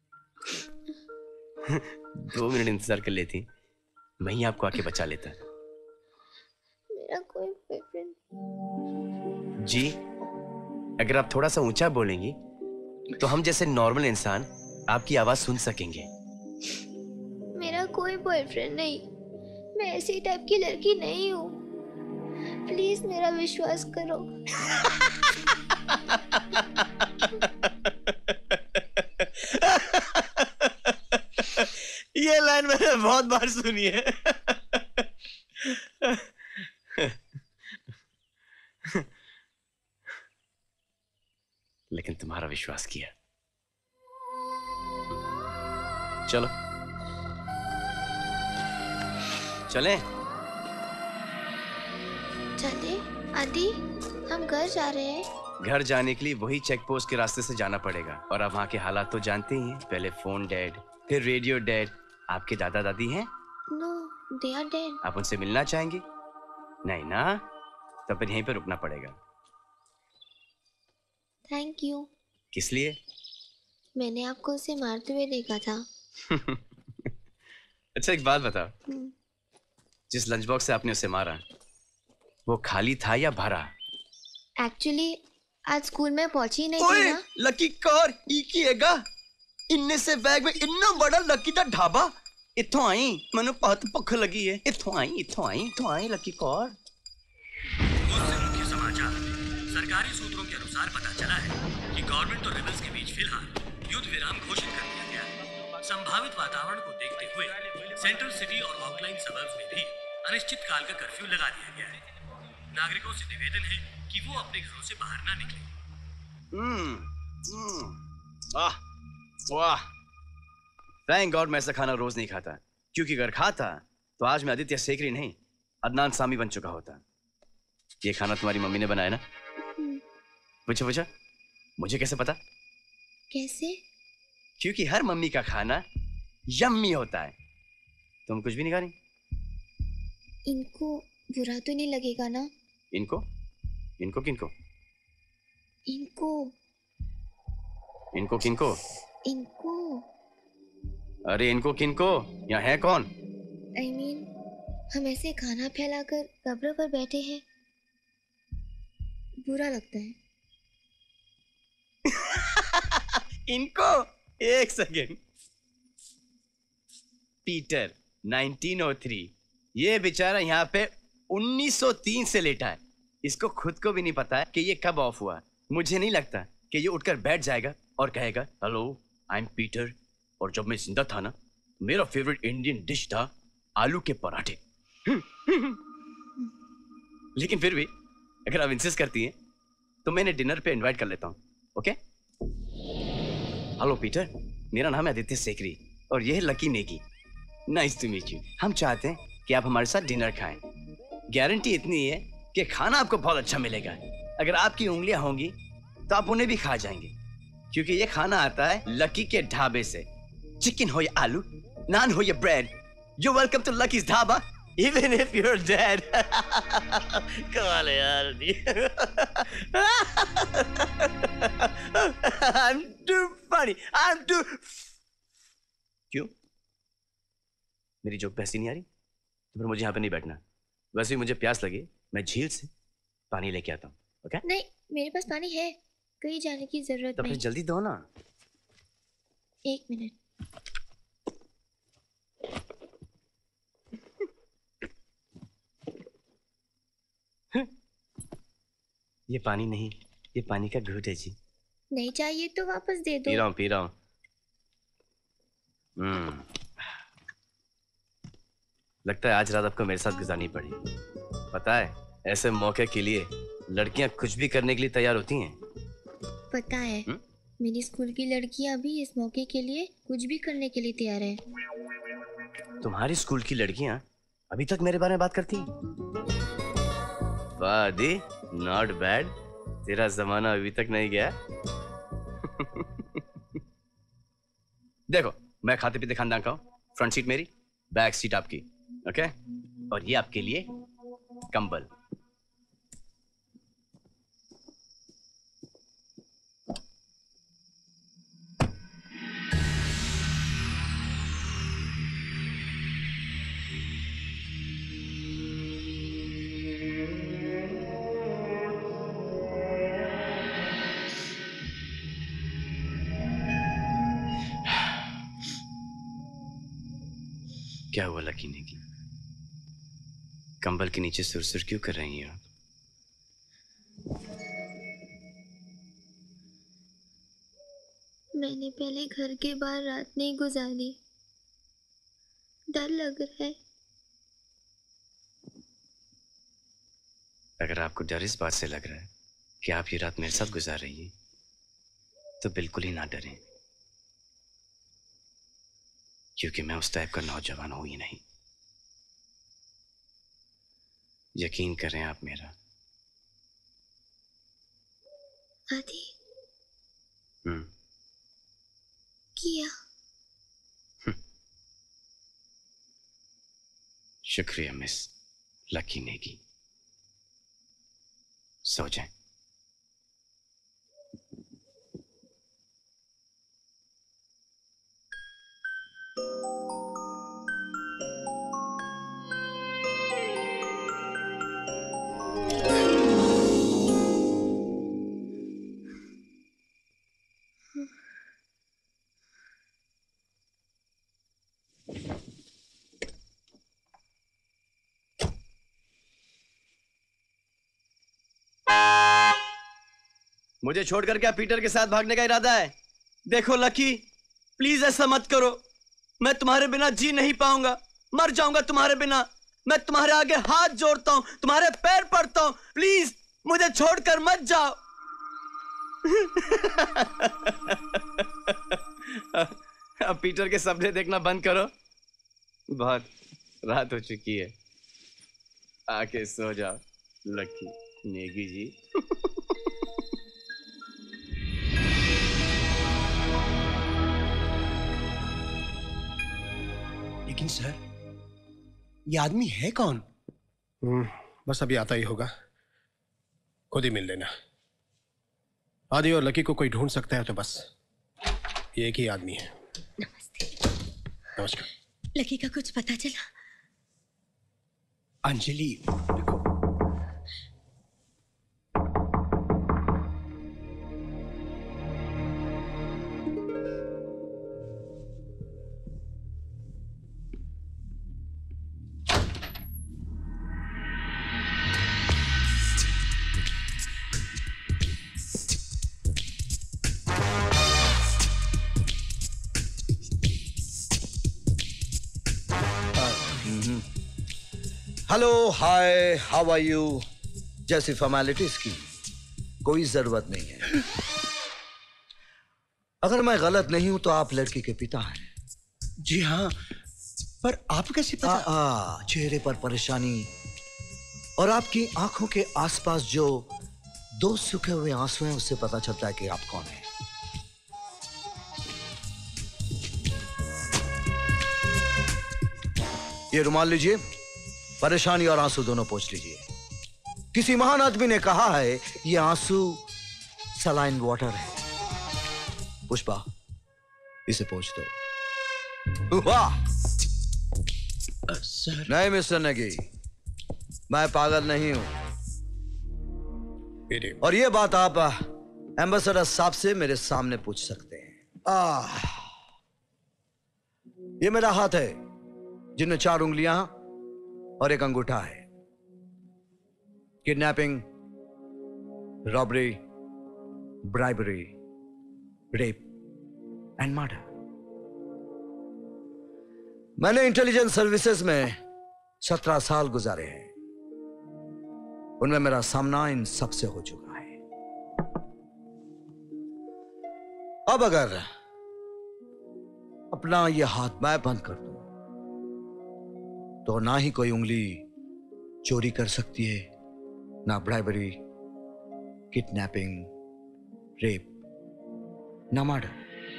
2 मिनट इंतजार कर लेती, वहीं आपको आके बचा लेता। मेरा कोई बॉयफ्रेंड। जी, अगर आप थोड़ा सा ऊंचा बोलेंगी तो हम जैसे नॉर्मल इंसान आपकी आवाज सुन सकेंगे। मेरा कोई बॉयफ्रेंड नहीं, मैं ऐसी टाइप की लड़की नहीं हूँ। प्लीज मेरा विश्वास करो। ये लाइन मैंने बहुत बार सुनी है। लेकिन तुम्हारा विश्वास किया। चलो चलें। चले आदि, हम घर जा रहे हैं। घर जाने के लिए वही चेक पोस्ट के रास्ते से जाना पड़ेगा, और अब वहाँ के हालात तो जानते ही हैं। पहले फोन डेड, फिर रेडियो डेड। आपके दादा दादी हैं? No, they are dead. आप उनसे मिलना चाहेंगे? नहीं ना, तो फिर यहीं पे रुकना पड़ेगा। Thank you. किस लिए? मैंने आपको उसे मारते हुए देखा था। अच्छा एक बात बताओ, जिस लंच बॉक्स से आपने उसे मारा वो खाली था या भरा? एक्चुअली आज स्कूल में पहुंची नहीं थी ना। लकी कौर ई की हैगा इन्ने से बैग में इन्ना बड़ा लकी दा ढाबा। इत्थों आई, मैंने बहुत भुख लगी है। इत्थों आई लकी कौर। मुख्य समाचार। सरकारी सूत्रों के अनुसार पता चला है कि गवर्नमेंट और रेबल्स के बीच फिलहाल युद्ध विराम घोषित कर दिया गया है। संभावित वातावरण को देखते हुए सेंट्रल सिटी और आउटलाइन सबर्ब्स में भी अनिश्चित काल का कर्फ्यू लगा दिया गया है। नागरिकों से निवेदन है कि वो अपने घरों से बाहर ना निकलें। वाह, थैंक गॉड मैं ऐसा खाना रोज नहीं खाता, क्योंकि अगर खाता तो आज मैं आदित्य सेकरी नहीं अदनान सामी बन चुका होता। ये खाना तुम्हारी मम्मी ने बनाया ना? पूछा मुझे कैसे पता? कैसे? क्योंकि हर मम्मी का खाना यम्मी होता है। तुम कुछ भी नहीं खा रही? इनको बुरा तो नहीं लगेगा ना? इनको किनको? इनको किनको? इनको। अरे इनको किनको? यहाँ है कौन? I mean, हम ऐसे खाना फैलाकर कब्र पर बैठे हैं, बुरा लगता है। इनको? एक सेकेंड। पीटर 1903, ये बेचारा यहाँ पे 1903 से लेटा है। इसको खुद को भी नहीं पता है कि ये कब ऑफ हुआ। मुझे नहीं लगता कि ये उठकर बैठ जाएगा और कहेगा हेलो आई एम पीटर, और जब मैं जिंदा था ना मेरा फेवरेट इंडियन डिश था आलू के पराठे। लेकिन फिर भी अगर आप इंसिस्ट करती हैं तो मैं इन्हें डिनर पे इनवाइट कर लेता हूँ। ओके? हेलो पीटर, मेरा नाम है आदित्य सेकरी और यह है Lucky Negi. Nice to meet you. हम चाहते हैं कि आप हमारे साथ डिनर खाएं। गारंटी इतनी है कि खाना आपको बहुत अच्छा मिलेगा। अगर आपकी उंगलियां होंगी तो आप उन्हें भी खा जाएंगे, क्योंकि ये खाना आता है लकी के ढाबे से। चिकन हो या आलू, नान हो या bread, you welcome to Lucky's dhaba even if you're dead। कमाल है यार। I'm too funny, I'm too। क्यों? मेरी जोक पे हंसी नहीं आ रही? तो फिर मुझे यहाँ पे नहीं बैठना। वैसे भी मुझे प्यास लगी, मैं झील से पानी लेके आता हूँ। ओके? नहीं, मेरे पास पानी है, कहीं जाने की जरूरत तो नहीं। फिर जल्दी दो ना। 1 मिनट। ये पानी नहीं, ये पानी का घूंट है जी। नहीं चाहिए तो वापस दे दो। पी रहा हूँ। लगता है आज रात आपको मेरे साथ गुजारनी पड़ी। पता है ऐसे मौके के लिए लड़कियां कुछ भी करने के लिए तैयार होती हैं। पता है मेरी स्कूल की लड़कियां भी इस मौके के लिए कुछ भी करने के लिए तैयार हैं। तुम्हारी स्कूल की लड़कियां अभी तक मेरे बारे में बात करती हैं? वाह दी, नॉट बैड। तेरा जमाना अभी तक नहीं गया। देखो मैं खाते पीते खानदान का हूँ। फ्रंट सीट मेरी, बैक सीट आपकी। ओके? और ये आपके लिए कंबल। क्या हुआ लकी नेगी? कंबल के नीचे सुरसुर क्यों कर रही हैं आप? मैंने पहले घर के बाहर रात नहीं गुजारी, डर लग रहा है। अगर आपको डर इस बात से लग रहा है कि आप ये रात मेरे साथ गुजार रही हैं, तो बिल्कुल ही ना डरें, क्योंकि मैं उस टाइप का नौजवान हूं ही नहीं। यकीन करें आप मेरा। आदि किया। शुक्रिया मिस लकी नेगी। सो जाएं। मुझे छोड़कर क्या पीटर के साथ भागने का इरादा है? देखो लकी, प्लीज ऐसा मत करो। मैं तुम्हारे बिना जी नहीं पाऊंगा, मर जाऊंगा तुम्हारे बिना। मैं तुम्हारे आगे हाथ जोड़ता हूं, तुम्हारे पैर पड़ता हूं, प्लीज मुझे छोड़कर मत जाओ। अब पीटर के सपने देखना बंद करो, बहुत रात हो चुकी है। आके सो जाओ लकी नेगी जी। लेकिन सर, ये आदमी है कौन? बस अभी आता ही होगा, खुद ही मिल लेना। आदि और लकी को कोई ढूंढ सकता है तो बस ये एक ही आदमी है। नमस्कार। लकी का कुछ पता चला? अंजलि देखो, hello, hi, how are you जैसी फॉर्मेलिटीज की कोई जरूरत नहीं है। अगर मैं गलत नहीं हूं तो आप लड़की के पिता हैं। जी हाँ, पर आप कैसे पता? चेहरे पर परेशानी और आपकी आंखों के आसपास जो दो सूखे हुए आंसू हैं, उससे पता चलता है कि आप कौन हैं। ये रुमाल लीजिए, परेशानी और आंसू दोनों पोंछ लीजिए। किसी महान आदमी ने कहा है ये आंसू सलाइन वाटर है। पुष्पा, इसे पोंछ दो। वाह! सर। नहीं मिस्टर नेगी, मैं पागल नहीं हूं। और ये बात आप एम्बेसडर साहब से मेरे सामने पूछ सकते हैं। ये मेरा हाथ है, जिनमें 4 उंगलियां और 1 अंगूठा है। Kidnapping, robbery, bribery, rape and murder. मैंने इंटेलिजेंस सर्विसेज में 17 साल गुजारे हैं। उनमें मेरा सामना इन सब से हो चुका है। अब अगर अपना यह हाथ मैं बंद कर दूं तो ना ही कोई उंगली चोरी कर सकती है, ना ब्राइबरी, किडनैपिंग, रेप, ना मर्डर।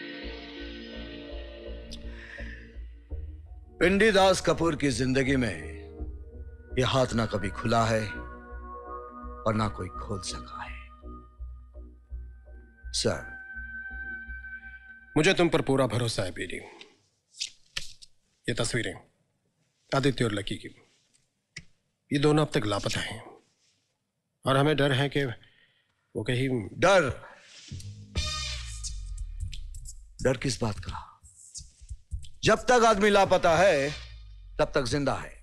पिंडी दास कपूर की जिंदगी में यह हाथ ना कभी खुला है और ना कोई खोल सका है। सर, मुझे तुम पर पूरा भरोसा है बेटी। ये तस्वीरें आदित्य और लकी की, ये दोनों अब तक लापता हैं और हमें डर है कि वो कहीं। डर किस बात का? जब तक आदमी लापता है तब तक जिंदा है।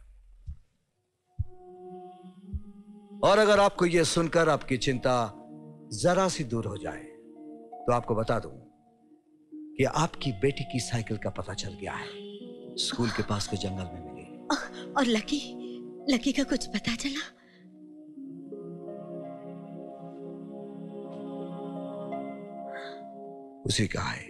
और अगर आपको यह सुनकर आपकी चिंता जरा सी दूर हो जाए तो आपको बता दूं कि आपकी बेटी की साइकिल का पता चल गया है, स्कूल के पास के जंगल में मिली। और लकी का कुछ पता चला? उसी का है।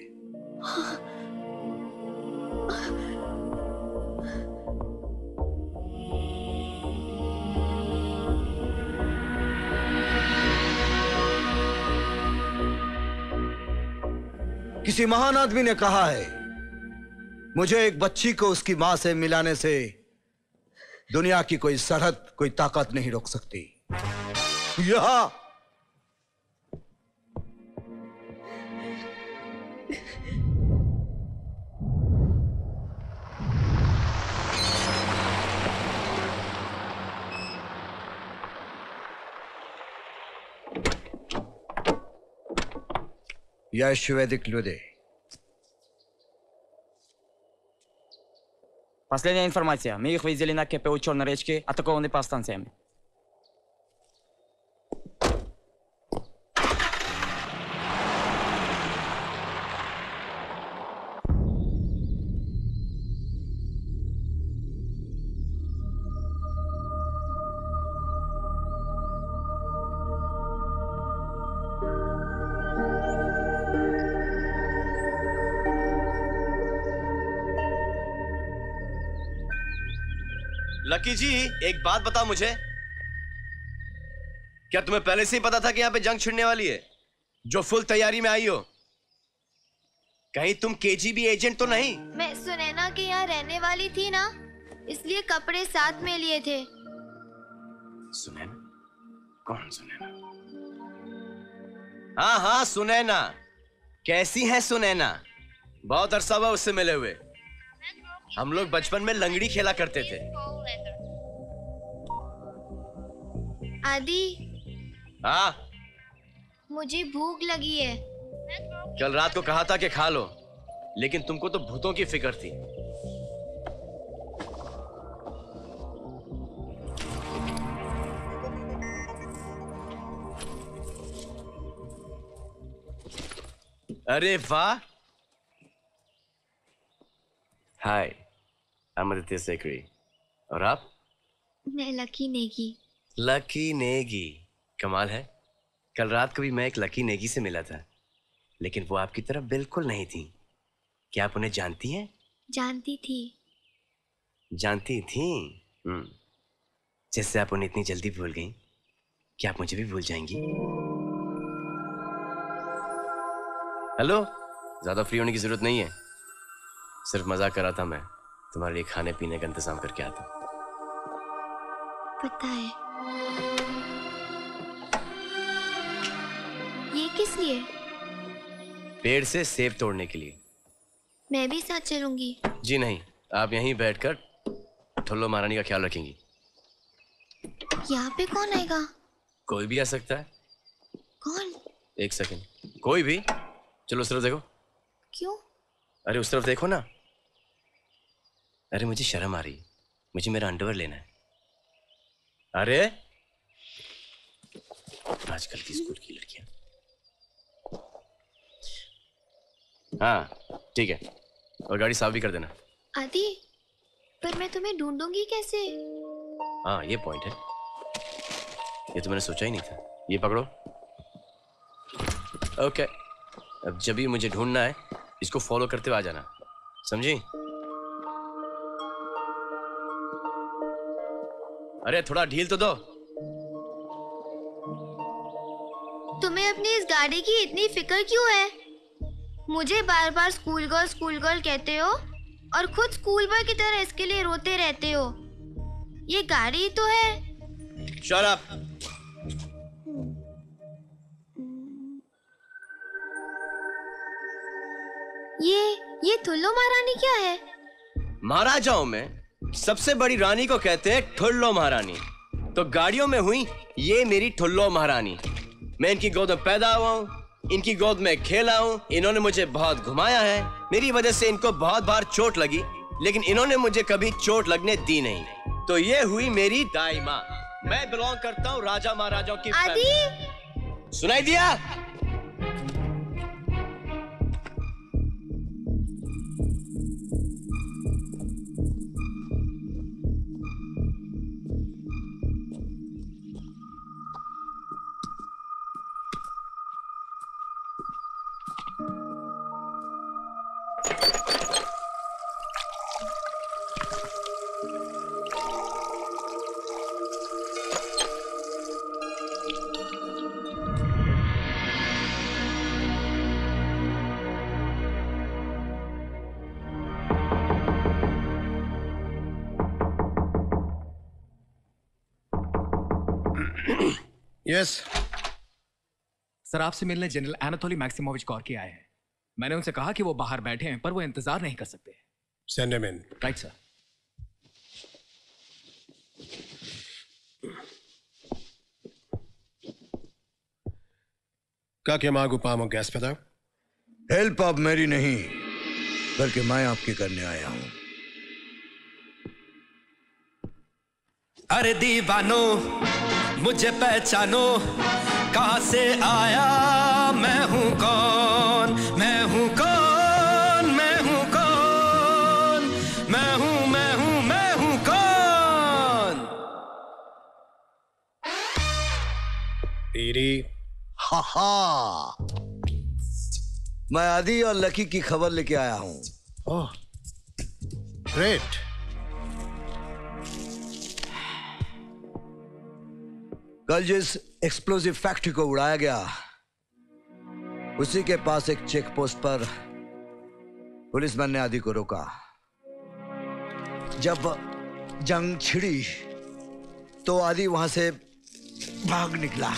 किसी महान आदमी ने कहा है, मुझे एक बच्ची को उसकी मां से मिलाने से दुनिया की कोई सरहद, कोई ताकत नहीं रोक सकती। यह Ящеведик людей. Последняя информация. Мы их видели на КПУ Черной речки, атакованы по станциям. लकी जी, एक बात बताओ मुझे, क्या तुम्हें पहले से ही पता था कि यहाँ पे जंग छिड़ने वाली है, जो फुल तैयारी में आई हो? कहीं तुम केजीबी एजेंट तो नहीं? मैं सुनैना के यहाँ रहने वाली थी ना, इसलिए कपड़े साथ में लिए थे। सुनैना? कौन सुनैना? हाँ हाँ, सुनैना। कैसी है सुनैना? बहुत अरसा हुआ उससे मिले हुए। हम लोग बचपन में लंगड़ी खेला करते थे। आदि, हाँ, मुझे भूख लगी है। कल रात को कहा था कि खा लो, लेकिन तुमको तो भूतों की फिक्र थी। अरे वाह। Hi, I am Aditya Sekri. और आप? मैं लकी नेगी। लकी नेगी, कमाल है। कल रात को भी मैं एक लकी नेगी से मिला था, लेकिन वो आपकी तरफ बिल्कुल नहीं थी। क्या आप उन्हें जानती हैं? जानती थी। जानती थी? जैसे आप उन्हें इतनी जल्दी भूल गई, क्या आप मुझे भी भूल जाएंगी? हेलो, ज्यादा फ्री होने की जरूरत नहीं है, सिर्फ मजाक कर रहा था। मैं तुम्हारे लिए खाने पीने का इंतजाम करके आता हूं। पता है। ये किस लिए? पेड़ से सेब तोड़ने के लिए। मैं भी साथ चलूंगी। जी नहीं, आप यहीं बैठकर ठुल्लो महारानी का ख्याल रखेंगी। यहाँ पे कौन आएगा? कोई भी आ सकता है। कौन? एक सेकंड, कोई भी। चलो उस तरफ देखो। क्यों? अरे उस तरफ देखो ना। अरे मुझे शर्म आ रही, मुझे मेरा अंडरवेयर लेना है। अरे आजकल की स्कूल की लड़कियां। हाँ ठीक है, और गाड़ी साफ भी कर देना। आदि, पर मैं तुम्हें ढूंढूंगी कैसे? हाँ ये पॉइंट है, ये तो मैंने सोचा ही नहीं था। ये पकड़ो। ओके, अब जब भी मुझे ढूंढना है, इसको फॉलो करते हुए आ जाना, समझी? अरे थोड़ा ढील तो दो। तुम्हें अपनी इस गाड़ी की इतनी फिक्र क्यों है? मुझे बार बार स्कूल गर्ल कहते हो और खुद स्कूल बॉय की तरह इसके लिए रोते रहते हो। ये गाड़ी तो है। Shut up. ये ठुल्लो महारानी क्या है? महाराजाओं में सबसे बड़ी रानी को कहते हैं ठुल्लो महारानी। तो गाड़ियों में हुई ये मेरी ठुल्लो महारानी। मैं इनकी गोद में पैदा हुआ हूँ, इनकी गोद में खेला हूँ, इन्होंने मुझे बहुत घुमाया है। मेरी वजह से इनको बहुत बार चोट लगी, लेकिन इन्होंने मुझे कभी चोट लगने दी नहीं। तो ये हुई मेरी दाई माँ। मैं बिलोंग करता हूँ राजा महाराजाओं की आदि, सुनाई दिया? यस सर, आपसे मिलने जनरल एनाटोली मैक्सिमोविच कॉर्की आए हैं। मैंने उनसे कहा कि वो बाहर बैठे हैं, पर वो इंतजार नहीं कर सकते। Send him in. Right sir. Как я могу помочь, господа? Help अब मेरी नहीं, बल्कि मैं आपकी करने आया हूं। अरे दीवानो मुझे पहचानो, कहां से आया, मैं हूं कौन, मैं हूं कौन, मैं हूं कौन, मैं हूं, मैं हूं, मैं हूं कौन। पीरी। हा हा, मैं आदि और लकी की खबर लेके आया हूं। Oh, great. कल जिस एक्सप्लोसिव फैक्ट्री को उड़ाया गया, उसी के पास एक चेक पोस्ट पर पुलिसमैन ने आदि को रोका। जब जंग छिड़ी तो आदि वहां से भाग निकला।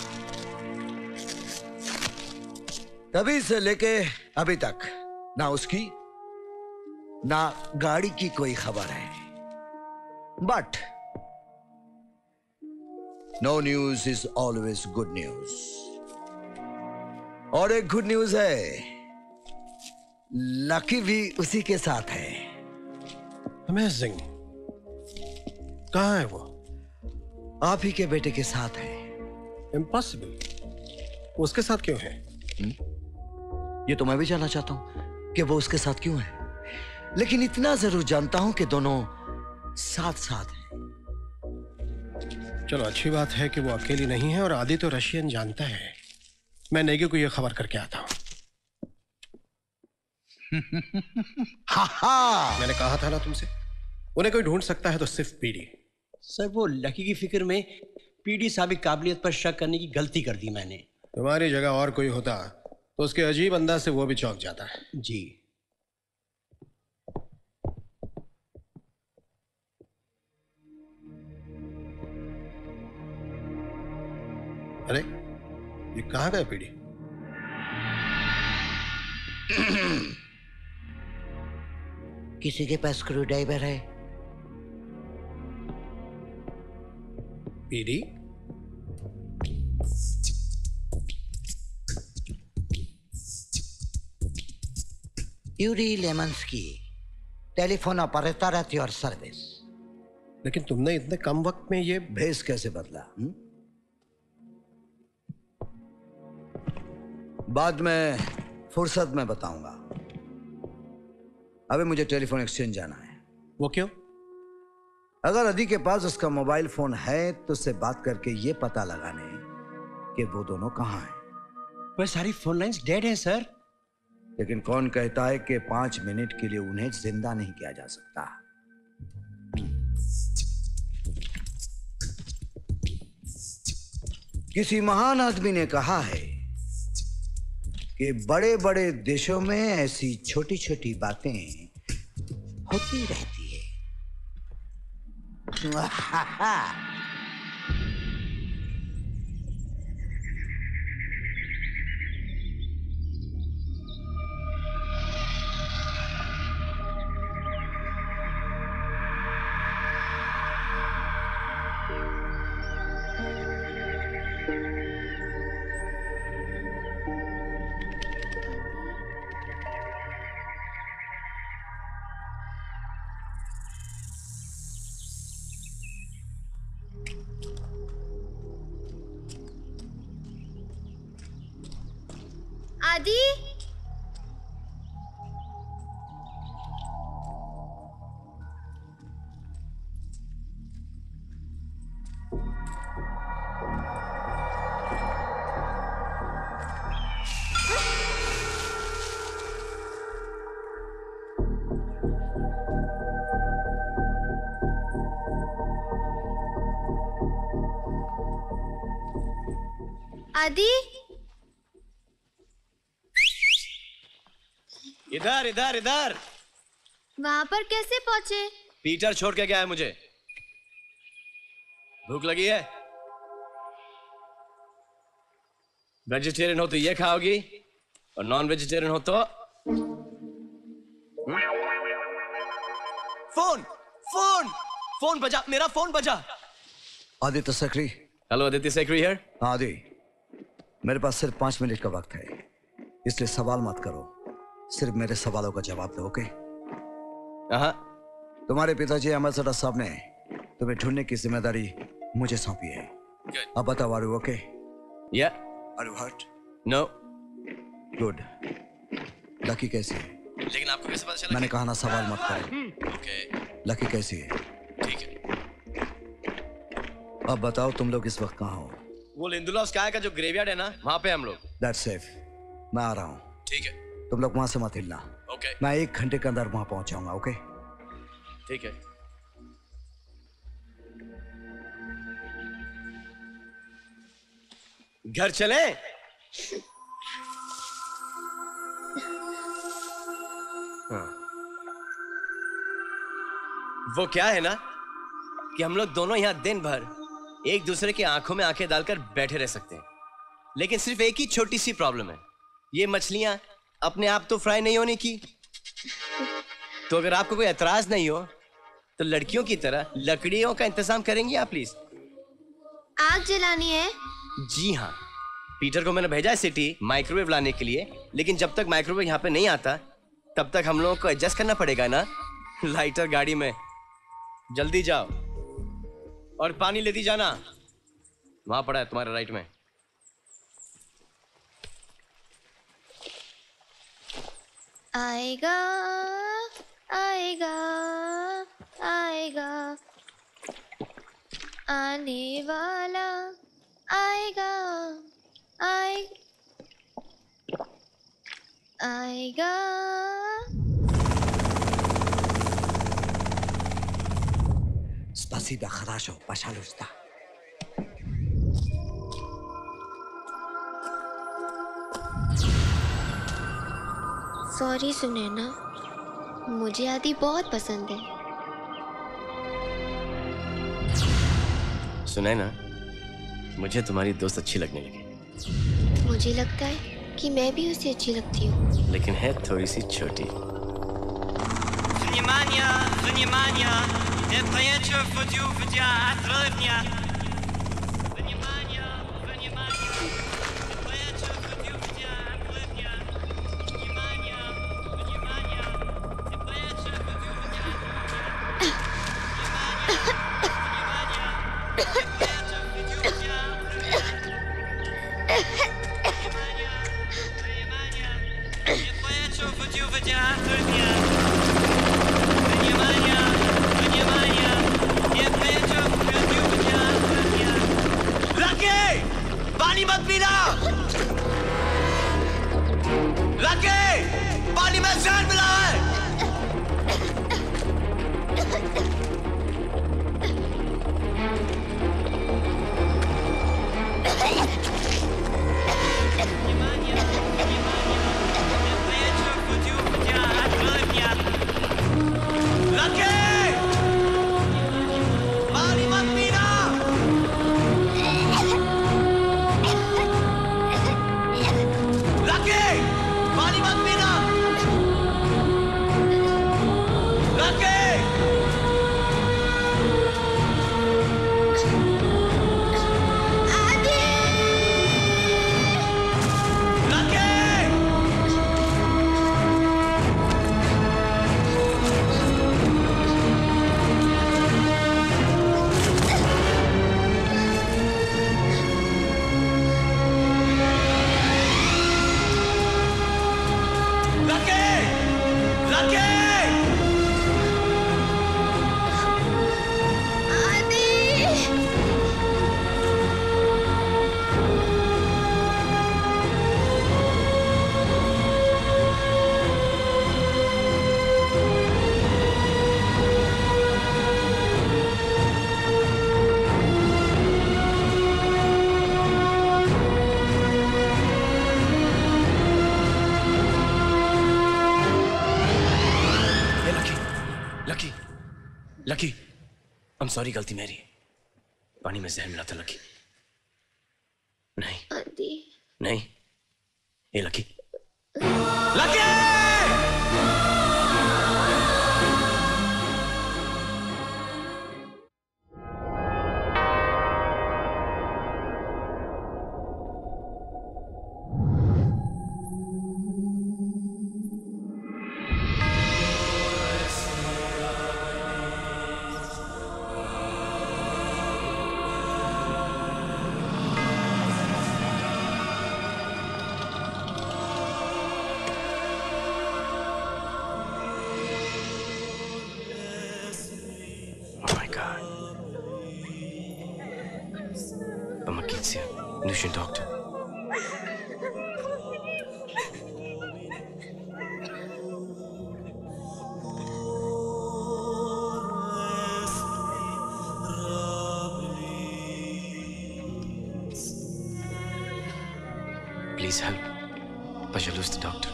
तभी से लेके अभी तक ना उसकी ना गाड़ी की कोई खबर है। But no news is always good news. और एक गुड न्यूज है, लकी भी उसी के साथ है। अमेजिंग। कहाँ है वो? आप ही के बेटे के साथ है। इम्पॉसिबल। उसके साथ क्यों है? ये तो मैं भी जानना चाहता हूं कि वो उसके साथ क्यों है, लेकिन इतना जरूर जानता हूं कि दोनों साथ साथ हैं। चलो, अच्छी बात है कि वो अकेली नहीं है और आदि तो रशियन जानता है। मैं नेगी को ये खबर करके आता हूं। मैंने कहा था ना तुमसे, उन्हें कोई ढूंढ सकता है तो सिर्फ पीडी। सर, वो लकी की फिक्र में पीडी साहब की काबिलियत पर शक करने की गलती कर दी मैंने। तुम्हारी जगह और कोई होता तो उसके अजीब अंदाज से वो भी चौंक जाता है। जी। अरे, ये कहाँ गया पीडी? किसी के पास स्क्रू ड्राइवर है? PD? Yuri Lemansky, telephone operator at your service. लेकिन तुमने इतने कम वक्त में ये भेस कैसे बदला? बाद में फुर्सत में बताऊंगा। अभी मुझे टेलीफोन एक्सचेंज जाना है। वो क्यों? अगर अदी के पास उसका मोबाइल फोन है तो उससे बात करके ये पता लगाने कि वो दोनों कहां हैं। पर सारी फोन लाइंस डेड हैं सर। लेकिन कौन कहता है कि 5 मिनट के लिए उन्हें जिंदा नहीं किया जा सकता? किसी महान आदमी ने कहा है कि बड़े बड़े देशों में ऐसी छोटी छोटी बातें होती रहती है। आदि आदि इधर इधर इधर। वहां पर कैसे पहुंचे? पीटर छोड़ के गया है मुझे। भूख लगी है? वेजिटेरियन हो तो ये खाओगी और नॉन वेजिटेरियन हो तो फोन फोन फोन बजा, मेरा फोन बजा। Aditya secretary. Hello Aditya secretary here. Adi, मेरे पास सिर्फ 5 मिनट का वक्त है, इसलिए सवाल मत करो, सिर्फ मेरे सवालों का जवाब दो। ओके? तुम्हारे पिताजी अहमद सदा साहब ने तुम्हें ढूंढने की जिम्मेदारी मुझे सौंपी है। अब बताओ, are you okay? Yeah. Are you hurt? No. Good. Lucky कैसी है? लेकिन आपको कैसे पता चला? मैंने कहा ना सवाल मत करो। ओके। लकी कैसी है? ठीक है। अब बताओ, तुम लोग इस वक्त कहाँ हो? वो लिंदुला स्काई का जो ग्रेवयार्ड है ना, वहाँ पे हम लोग। That's safe। मैं आ रहा हूँ। ठीक है। तुम लोग वहां से मत हिलना। ओके। मैं 1 घंटे के अंदर वहां पहुंच जाऊंगा। ओके? ठीक है। घर चले? हाँ। वो क्या है ना कि हम लोग दोनों यहाँ दिन भर एक दूसरे की आंखों में आंखें डालकर बैठे रह सकते हैं, लेकिन सिर्फ एक ही छोटी सी प्रॉब्लम है, ये मछलियां अपने आप तो फ्राई नहीं होने की। तो अगर आपको कोई एतराज नहीं हो तो लड़कियों की तरह लकड़ियों का इंतजाम करेंगी आप प्लीज? आग जलानी है? जी हाँ, पीटर को मैंने भेजा है सिटी माइक्रोवेव लाने के लिए, लेकिन जब तक माइक्रोवेव यहाँ पे नहीं आता तब तक हम लोगों को एडजस्ट करना पड़ेगा ना लाइटर गाड़ी में। जल्दी जाओ और पानी लेती जाना, वहां पड़ा है तुम्हारे राइट में। आएगा आएगा आएगा आने वाला आएगा आएगा। Спасибо, хорошо, пожалуйста. सॉरी सुनैना, मुझे आदि बहुत पसंद है। सुनैना, मुझे तुम्हारी दोस्त अच्छी लगने लगी। मुझे लगता है कि मैं भी उसे अच्छी लगती हूँ, लेकिन है थोड़ी सी छोटी। Внимание, внимание! Это вечер в отрывня. Внимание, внимание! Это вечер в отрывня. Внимание, внимание! Это вечер в отрывня. पानी मत पीना। लकी, पानी में जहर मिला है। Внимание, внимание! Это вечер в отрывня. लकी, I'm sorry, गलती मेरी। पानी में जहर मिला था लकी। नहीं आदि नहीं, ये Lucky Nutrition doctor. Please help. Pajalus the doctor.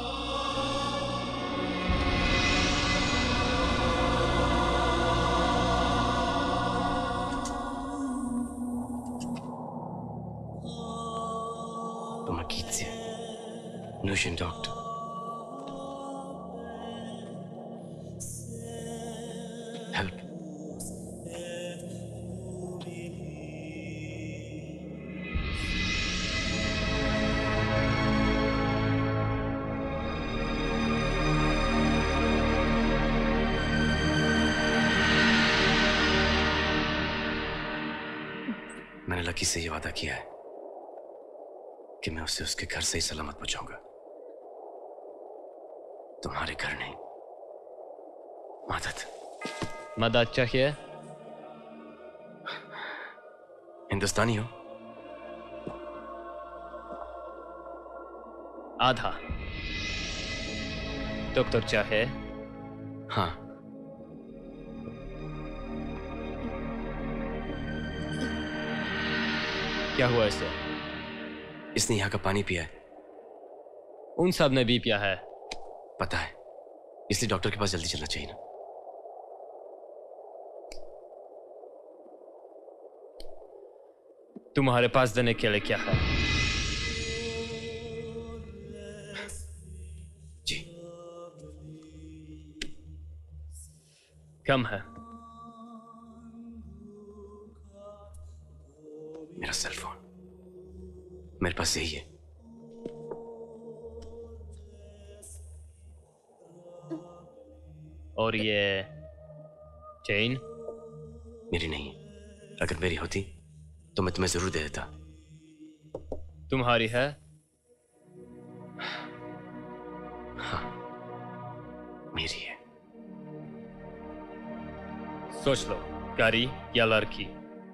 Nutrition doctor. Help. मैंने लकी से ये वादा किया है कि मैं उसे उसके घर से ही सलामत पहुंचाऊंगा। तुम्हारे घर नहीं, मदद चाहिए? हिंदुस्तानी हो? आधा। डॉक्टर चाहे? हाँ। क्या हुआ इसे? इसने यहाँ का पानी पिया है। उन सब ने भी पिया है। पता है, इसलिए डॉक्टर के पास जल्दी चलना चाहिए ना। तुम्हारे पास देने के लिए क्या है? जी कम है। मेरा सेल फोन मेरे पास यही है। और ये चेन? मेरी नहीं है। अगर मेरी होती तो मैं तुम्हें जरूर दे देता। तुम्हारी है? हाँ, मेरी है। सोच लो, गाड़ी या लड़की?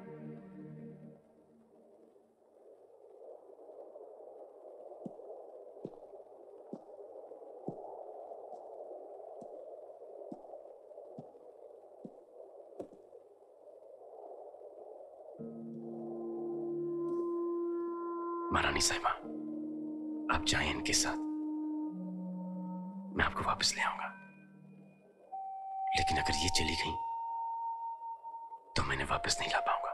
महारानी साहिबा, आप जाएं इनके साथ, मैं आपको वापस ले आऊंगा। लेकिन अगर ये चली गई तो मैं इन्हें वापस नहीं ला पाऊंगा।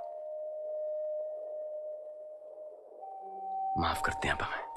माफ करते हैं आप हमें।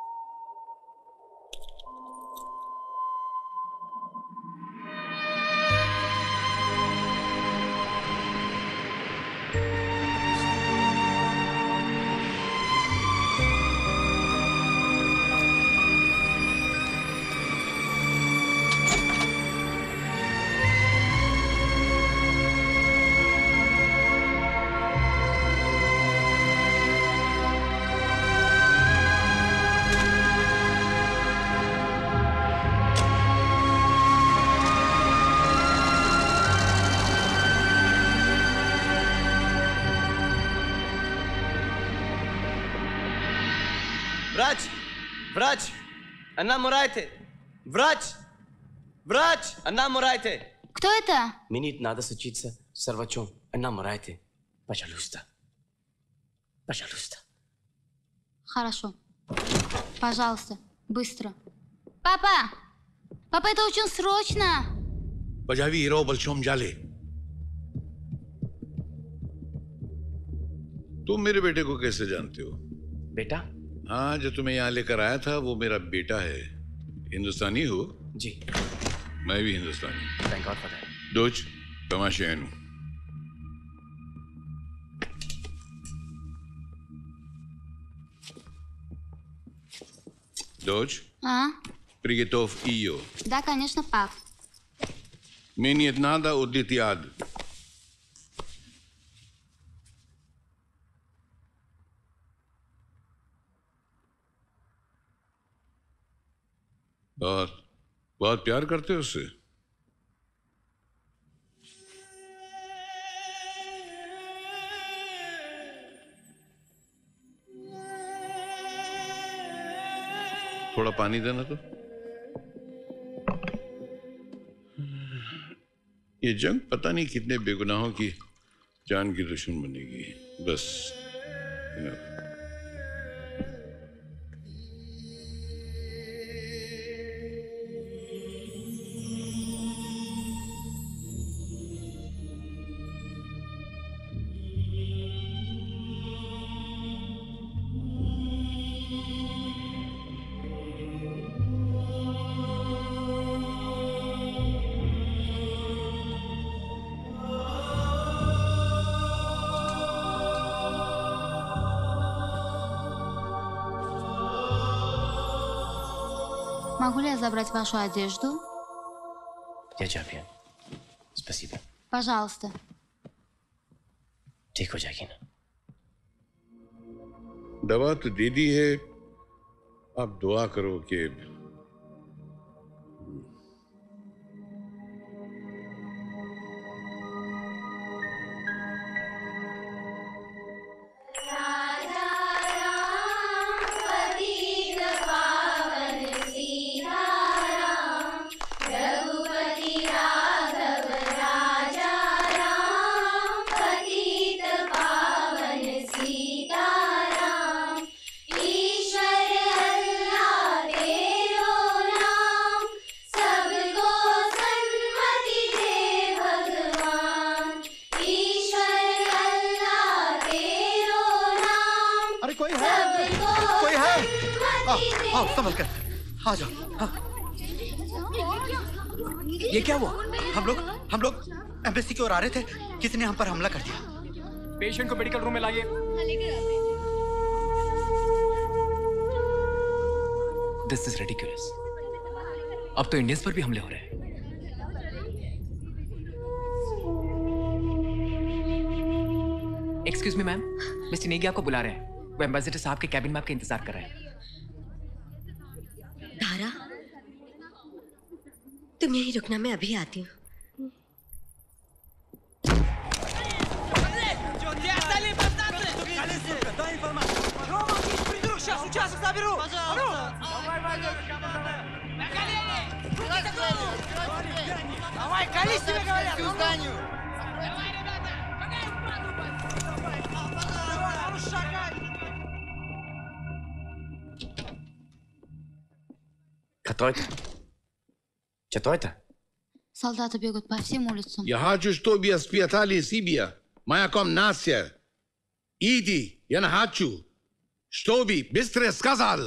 Vrać! Enamorajte! Vrać! Enamorajte! Кто это? Мне надо случиться с сорвачом. Enamorajte. Пожалуйста. Пожалуйста. Хорошо. Пожалуйста. Быстро. Папа! Папа, это очень срочно! Пожави робот чем жали. तुम मेरे बेटे को कैसे जानते हो? बेटा? हाँ, जो तुम्हें यहाँ लेकर आया था वो मेरा बेटा है। हिंदुस्तानी हो? जी। मैं भी Hindustani. Thank god for that. डोज तमाशेनु। Дочь, приготовь ее. Да, конечно, пап. Мне не надо удить яд. बहुत प्यार करते हो उससे? थोड़ा पानी देना तो। ये जंग पता नहीं कितने बेगुनाहों की जान की दुश्मन बनेगी। बस Могу ли я забрать вашу одежду? Я чемпион. Спасибо. Пожалуйста. ठीक हो जाएगी ना? दवा तो दे दी है, अब दुआ करो कि संभल कर आ जाओ। हाँ। ये क्या हुआ? हम लोग एम्बेसी की ओर आ रहे थे, किसी ने हम पर हमला कर दिया। पेशेंट को मेडिकल रूम में लाइए। This is ridiculous. अब तो इंडियंस पर भी हमले हो रहे हैं। Excuse me ma'am, mister Negi आपको बुला रहे हैं। वो एम्बेसडर साहब के कैबिन में आपका इंतजार कर रहे हैं। धारा, तुम यहीं रुकना, मैं अभी आती हूँ। Кто это? Что это? Солдаты бегут по всем улицам. Я хочу, чтобы испытали себя. Моя комната. Иди, я не хочу. Чтобы быстро сказал.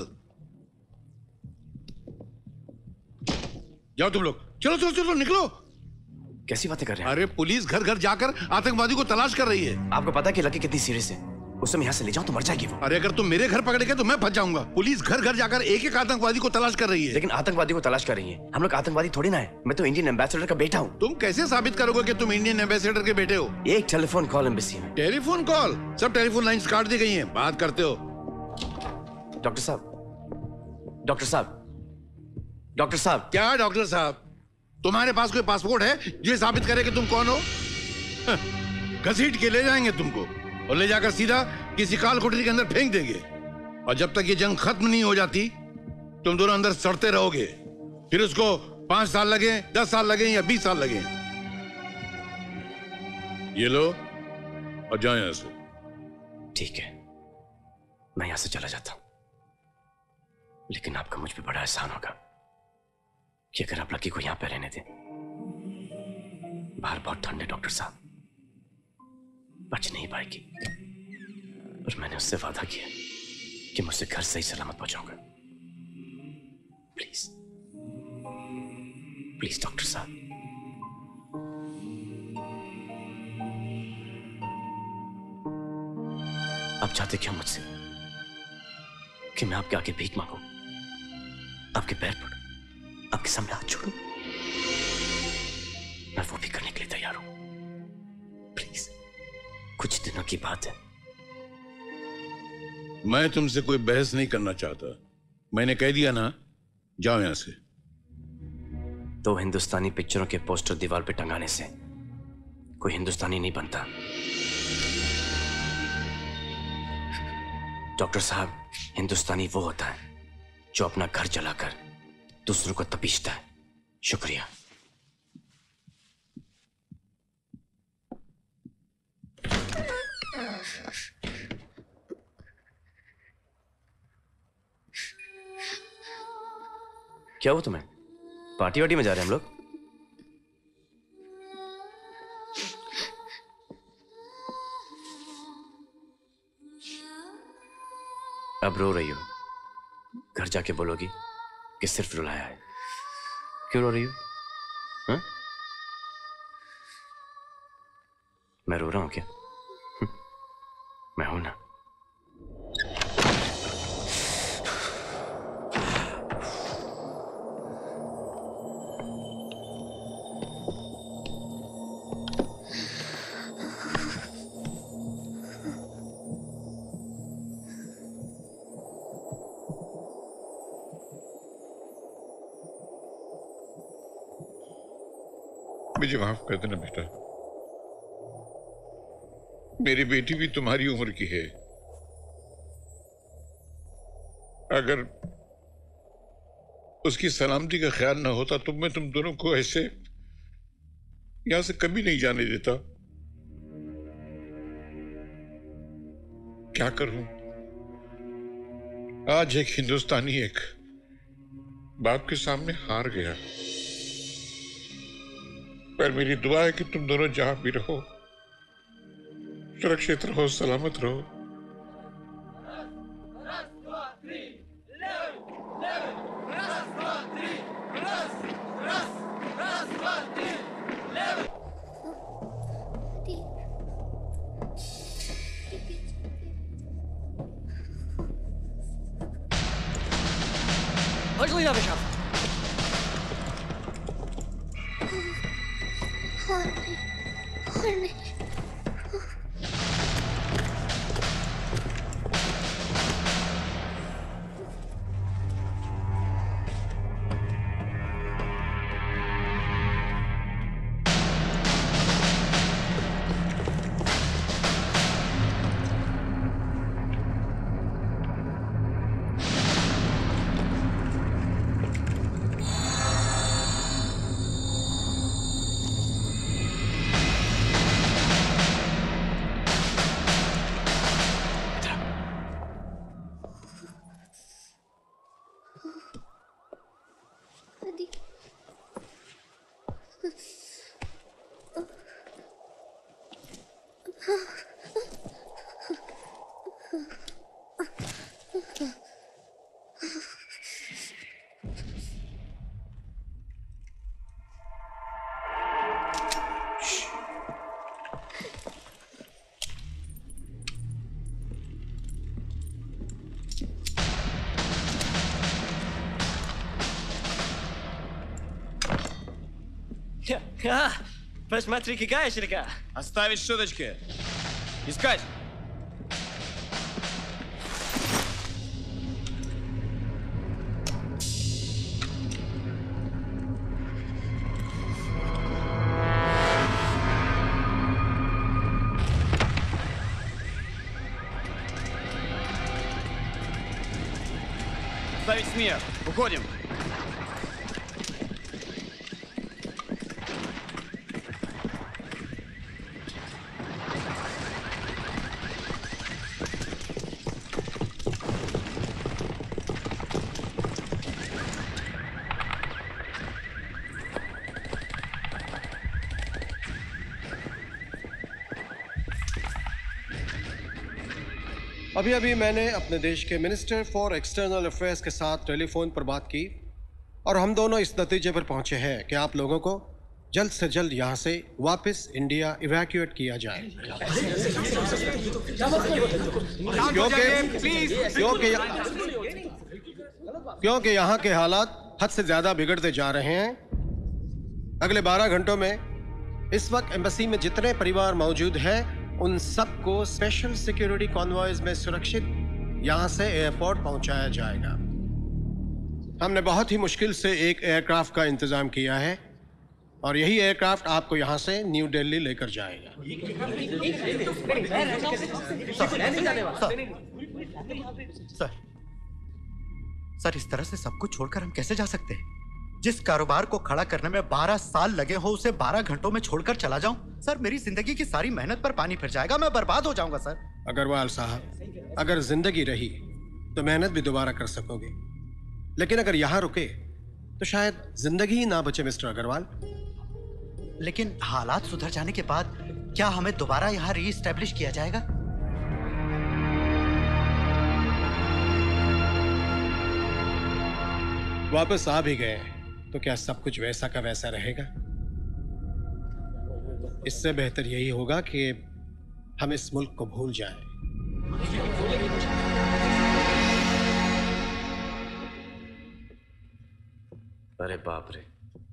जाओ तुम लोग, चलो चलो चलो निकलो। कैसी बातें कर रहे हैं? अरे पुलिस घर घर जाकर आतंकवादी को तलाश कर रही है। आपको पता है कि लकी कितनी सीरियस है? उसे मैं यहाँ से ले जाऊं तो मर जाएगी वो। अरे अगर तुम मेरे घर पकड़ के तो मैं फंस जाऊंगा। पुलिस घर घर जाकर एक एक आतंकवादी को तलाश कर रही है। लेकिन आतंकवादी को तलाश कर रही है, हम लोग आतंकवादी थोड़ी ना है। मैं तो इंडियन एम्बेसडर का बेटा हूँ। तुम कैसे साबित करोगे कि तुम इंडियन एम्बेसडर के बेटे हो? एक टेलीफोन कॉल एम्बेसी में। Telephone call? सब टेलीफोन लाइंस काट दी गई हैं। बात करते हो? डॉक्टर साहब, डॉक्टर साहब, डॉक्टर साहब। क्या डॉक्टर साहब? तुम्हारे पास कोई पासपोर्ट है जो साबित करे कि तुम कौन हो? घसीट के ले जाएंगे तुमको और ले जाकर सीधा किसी काल कोठरी के अंदर फेंक देंगे। और जब तक ये जंग खत्म नहीं हो जाती तुम दोनों अंदर सड़ते रहोगे। फिर उसको 5 साल लगे, 10 साल लगे या 20 साल लगे। ये लो और जाओ यहां से। ठीक है, मैं यहां से चला जाता हूं, लेकिन आपका मुझ पे बड़ा एहसान होगा कि अगर आप लकी को यहां पे रहने दें। बाहर बहुत ठंड है डॉक्टर साहब, बच नहीं पाएगी। और मैंने उससे वादा किया कि मुझसे घर सही सलामत पहुंचाऊंगा। प्लीज प्लीज डॉक्टर साहब, आप चाहते क्या मुझसे कि मैं आपके आगे भीख मांगू, आपके पैर पड़ूं, आपके सामने हाथ छोड़ूं? मैं वो भी करने के लिए तैयार हूं। प्लीज, कुछ दिनों की बात है। मैं तुमसे कोई बहस नहीं करना चाहता। मैंने कह दिया ना, जाओ यहां से। तो हिंदुस्तानी पिक्चरों के पोस्टर दीवार पे टंगाने से कोई हिंदुस्तानी नहीं बनता। डॉक्टर साहब, हिंदुस्तानी वो होता है जो अपना घर जलाकर दूसरों को तपीसता है। शुक्रिया। क्या हुआ तुम्हें? पार्टी वार्टी में जा रहे हैं हम लोग? अब रो रही हो? घर जाके बोलोगी कि सिर्फ रुलाया है। क्यों रो रही हो? हाँ? मैं रो रहा हूं क्या? मैं हूं ना। मुझे माफ कर देना बेटा, मेरी बेटी भी तुम्हारी उम्र की है। अगर उसकी सलामती का ख्याल ना होता तो मैं तुम दोनों को ऐसे यहां से कभी नहीं जाने देता। क्या करूं? आज एक हिंदुस्तानी एक बाप के सामने हार गया। पर मेरी दुआ है कि तुम दोनों जहां भी रहो सुरक्षित रहो, सलामत रहो। Możliwe wyszaf. Посмотри, какая ширка. Оставить шуточки. Искать. Ставить смех. Уходим. अभी अभी मैंने अपने देश के मिनिस्टर फॉर एक्सटर्नल अफेयर्स के साथ टेलीफोन पर बात की और हम दोनों इस नतीजे पर पहुंचे हैं कि आप लोगों को जल्द से जल्द यहाँ से वापस इंडिया इवैक्यूएट किया जाए, क्योंकि यहाँ के हालात हद से ज्यादा बिगड़ते जा रहे हैं। अगले 12 घंटों में इस वक्त एम्बेसी में जितने परिवार मौजूद हैं उन सबको स्पेशल सिक्योरिटी कॉन्वॉयज में सुरक्षित यहाँ से एयरपोर्ट पहुंचाया जाएगा। हमने बहुत ही मुश्किल से एक एयरक्राफ्ट का इंतजाम किया है और यही एयरक्राफ्ट आपको यहाँ से न्यू दिल्ली लेकर जाएगा। सर, इस तरह से सब कुछ छोड़कर हम कैसे जा सकते हैं? जिस कारोबार को खड़ा करने में 12 साल लगे हो उसे 12 घंटों में छोड़कर चला जाऊं? सर, मेरी जिंदगी की सारी मेहनत पर पानी फिर जाएगा, मैं बर्बाद हो जाऊंगा सर। अग्रवाल साहब, अगर जिंदगी रही तो मेहनत भी दोबारा कर सकोगे, लेकिन अगर यहाँ रुके तो शायद जिंदगी ही ना बचे मिस्टर अग्रवाल। लेकिन हालात सुधर जाने के बाद क्या हमें दोबारा यहाँ रीइस्टेब्लिश किया जाएगा? वापस आ भी गए तो क्या सब कुछ वैसा का वैसा रहेगा? इससे बेहतर यही होगा कि हम इस मुल्क को भूल जाएं। अरे बाप रे,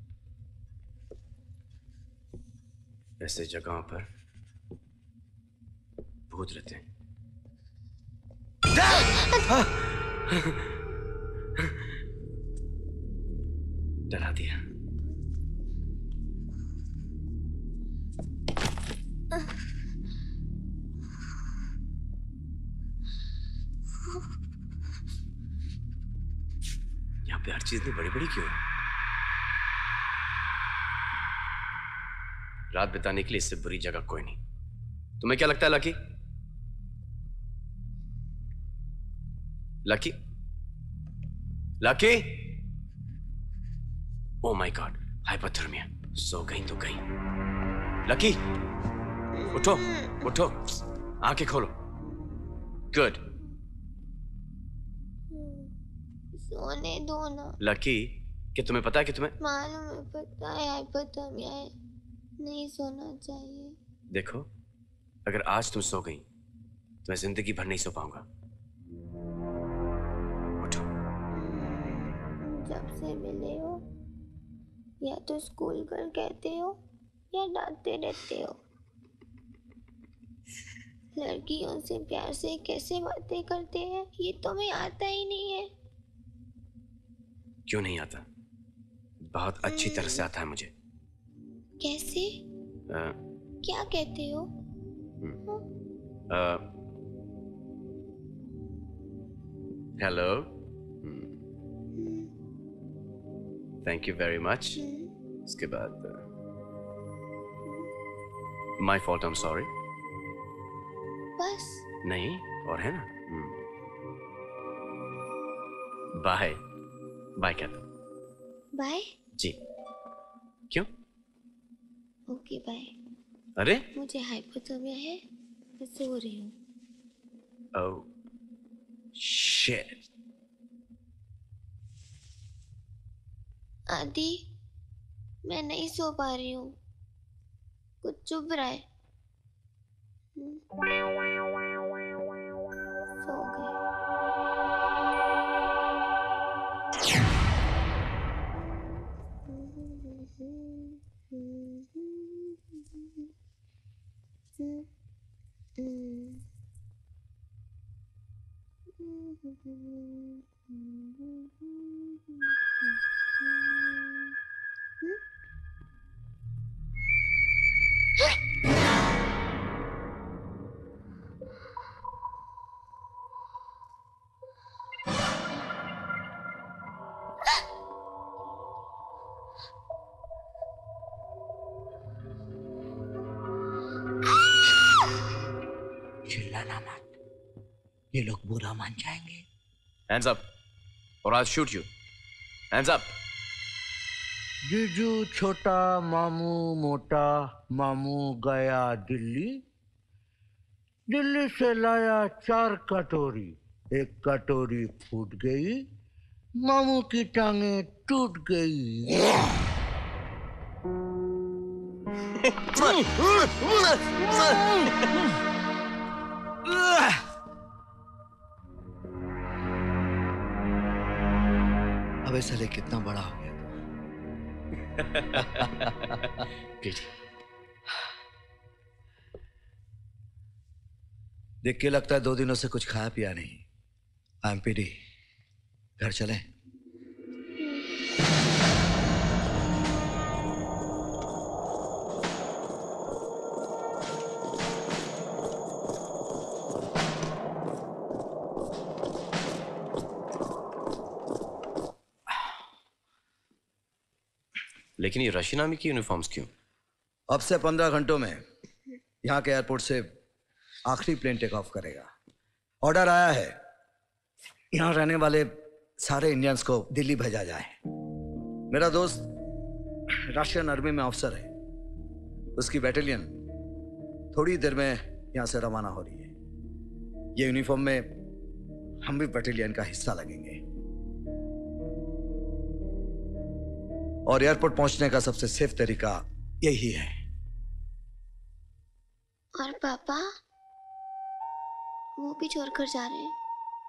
ऐसे जगहों पर भूत रहते हैं। डरा दिया। यहाँ पे हर चीज में बड़ी बड़ी क्यों है? रात बिताने के लिए इससे बुरी जगह कोई नहीं। तुम्हें क्या लगता है Lucky? Lucky, Lucky, oh my god, hypothermia. सो गई तो गई। लकी, उठो उठो, आंखें खोलो। गुड, सोने दो ना। लकी, क्या तुम्हें पता है कि तुम्हें मालूम है, पता है हाइपोथर्मिया है, नहीं सोना चाहिए। देखो, अगर आज तुम सो गई तो मैं जिंदगी भर नहीं सो पाऊंगा। उठो। जब से मिले हो या तो स्कूल कर कहते हो या डांटते रहते हो। लड़कियों से प्यार से कैसे बातें करते हैं ये तुम्हें आता ही नहीं है। क्यों नहीं आता? बहुत अच्छी तरह से आता है मुझे। कैसे? क्या कहते हो? Hello, thank you very much. उसके बाद my fault, I am sorry. बस? नहीं, और है ना। बाय बाय कहता। बाय? जी। क्यों? Okay bye. अरे मुझे हाइपोथर्मिया है, मैं सो रही हूँ। Oh shit. आदि, मैं नहीं सो पा रही हूँ, कुछ चुभ रहा है। सो गए। चिल्लाना मत, ये लोग बुरा मान जाएंगे। Hands up, or I'll shoot you. Hands up. जीजू छोटा, मामू मोटा, मामू गया दिल्ली। दिल्ली से लाया 4 कटोरी, एक कटोरी फूट गई, मामू की टांगे टूट गई। अबे साले कितना बड़ा हो गया पीटी, देख के लगता है 2 दिनों से कुछ खाया पिया नहीं। आई एम पीटी, घर चलें? लेकिन ये रशियन आर्मी की यूनिफॉर्म्स क्यों? अब से 15 घंटों में यहाँ के एयरपोर्ट से आखिरी प्लेन टेक ऑफ करेगा। ऑर्डर आया है यहाँ रहने वाले सारे इंडियंस को दिल्ली भेजा जाए। मेरा दोस्त रशियन आर्मी में अफसर है, उसकी बैटालियन थोड़ी देर में यहाँ से रवाना हो रही है। ये यूनिफॉर्म में हम भी बैटालियन का हिस्सा लगेंगे और एयरपोर्ट पहुंचने का सबसे सेफ तरीका यही है। और पापा वो भी छोड़कर जा रहे हैं।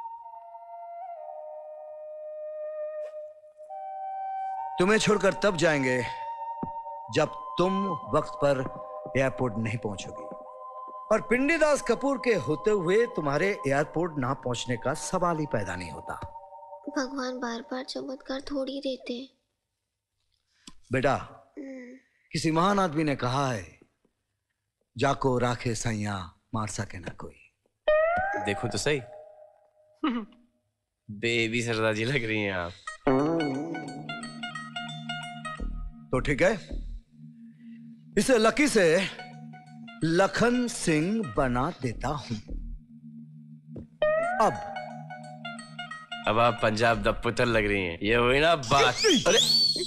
तुम्हें छोड़कर तब जाएंगे जब तुम वक्त पर एयरपोर्ट नहीं पहुंचोगी, और पिंडीदास कपूर के होते हुए तुम्हारे एयरपोर्ट ना पहुंचने का सवाल ही पैदा नहीं होता। भगवान बार बार चमत्कार थोड़ी देते। बेटा, किसी महान आदमी ने कहा है, जाको राखे सैया मार सके ना कोई। देखो तो सही, बेबी सरदार जी लग रही हैं आप। तो ठीक है, इसे लकी से लखन सिंह बना देता हूं। अब आप पंजाब द पुत्र लग रही हैं। ये हुई ना बात। अरे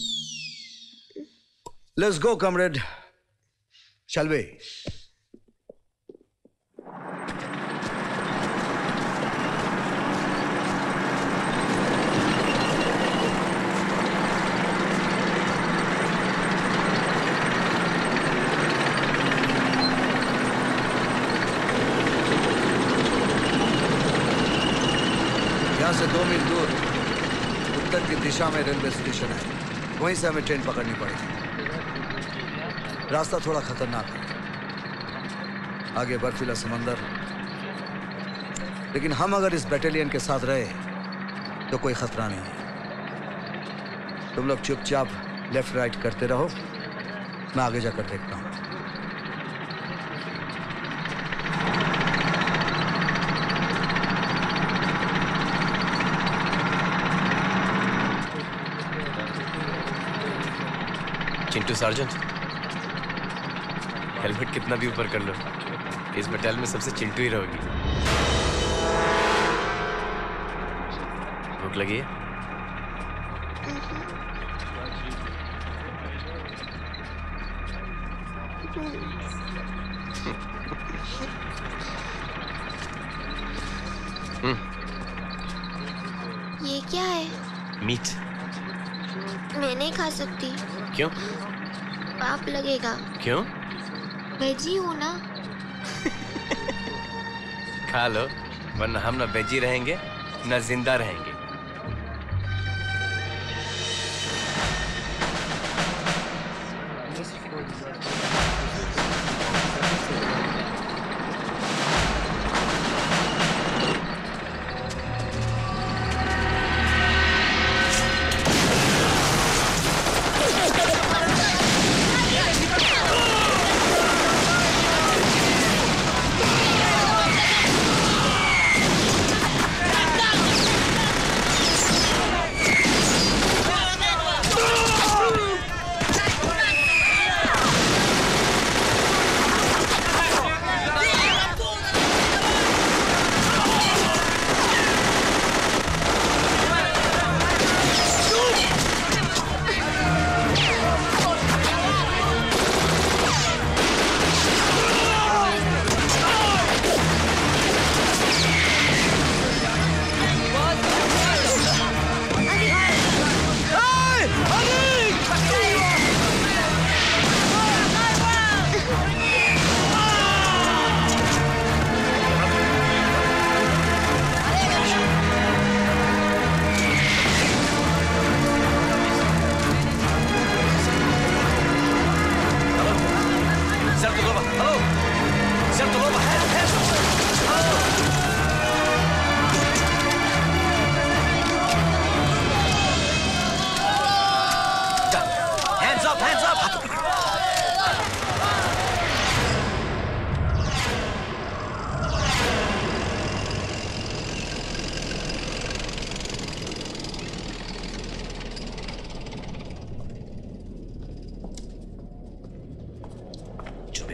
let's go comrade, shall we? यहां से 2 मील दूर उत्तर की दिशा में रेलवे स्टेशन है, वहीं से हमें ट्रेन पकड़नी पड़ेगी। रास्ता थोड़ा खतरनाक है, आगे बर्फीला समंदर, लेकिन हम अगर इस बैटालियन के साथ रहे तो कोई खतरा नहीं है। तुम लोग चुपचाप लेफ्ट राइट करते रहो, मैं आगे जाकर देखता हूं। चिंटू सार्जेंट, हेलमेट कितना भी ऊपर कर लो, इस बटालियन में सबसे चिंटू ही रहोगी। भूख लगी है? ये क्या है? मीट। मैं नहीं खा सकती। क्यों? पाप लगेगा। क्यों? वेजी हूँ ना। खा लो, वरना हम ना वेजी रहेंगे ना जिंदा रहेंगे।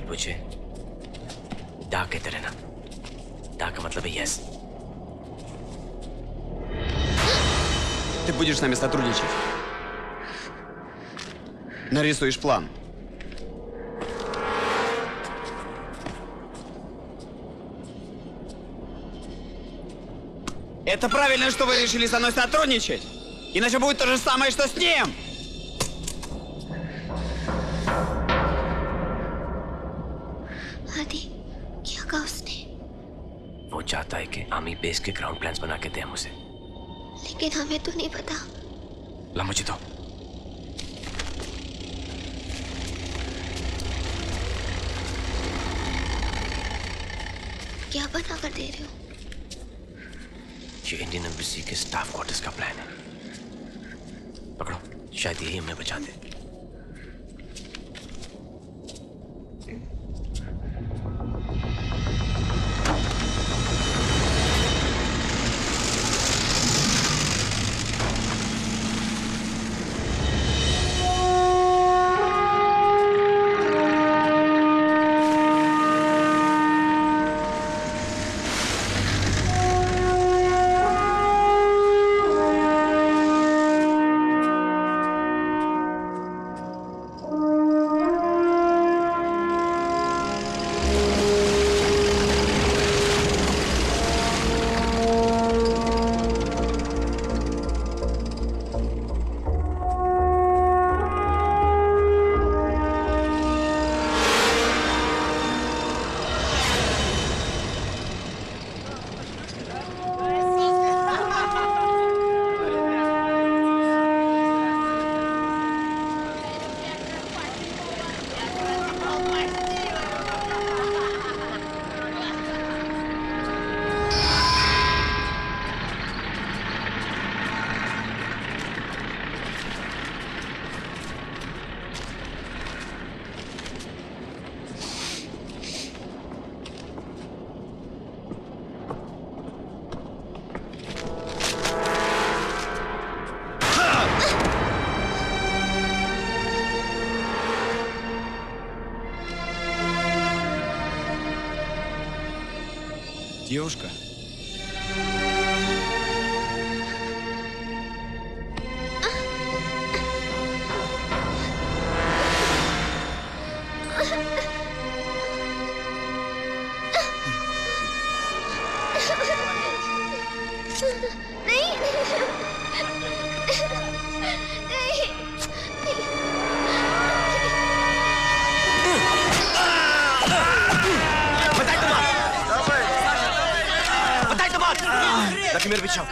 पूछे डा कहते रहना। डा का मतलब है यस। Ты будешь с нами сотрудничать. Нарисуешь план. Это правильно, что вы решили со мной сотрудничать. Иначе будет то же самое, что с ним. आदि, क्या कहा उसने? वो चाहता है कि आर्मी बेस के ग्राउंड प्लान्स बना के दे हम उसे। लेकिन हमें तो नहीं पता। ला मुझे दो। क्या बना कर दे रहे हो? ये इंडियन एम्बेसी के स्टाफ क्वार्टर्स का प्लान है। पकड़ो, शायद यही हमें बचा दे। Девушка. लकी मेरे पीछे आओ।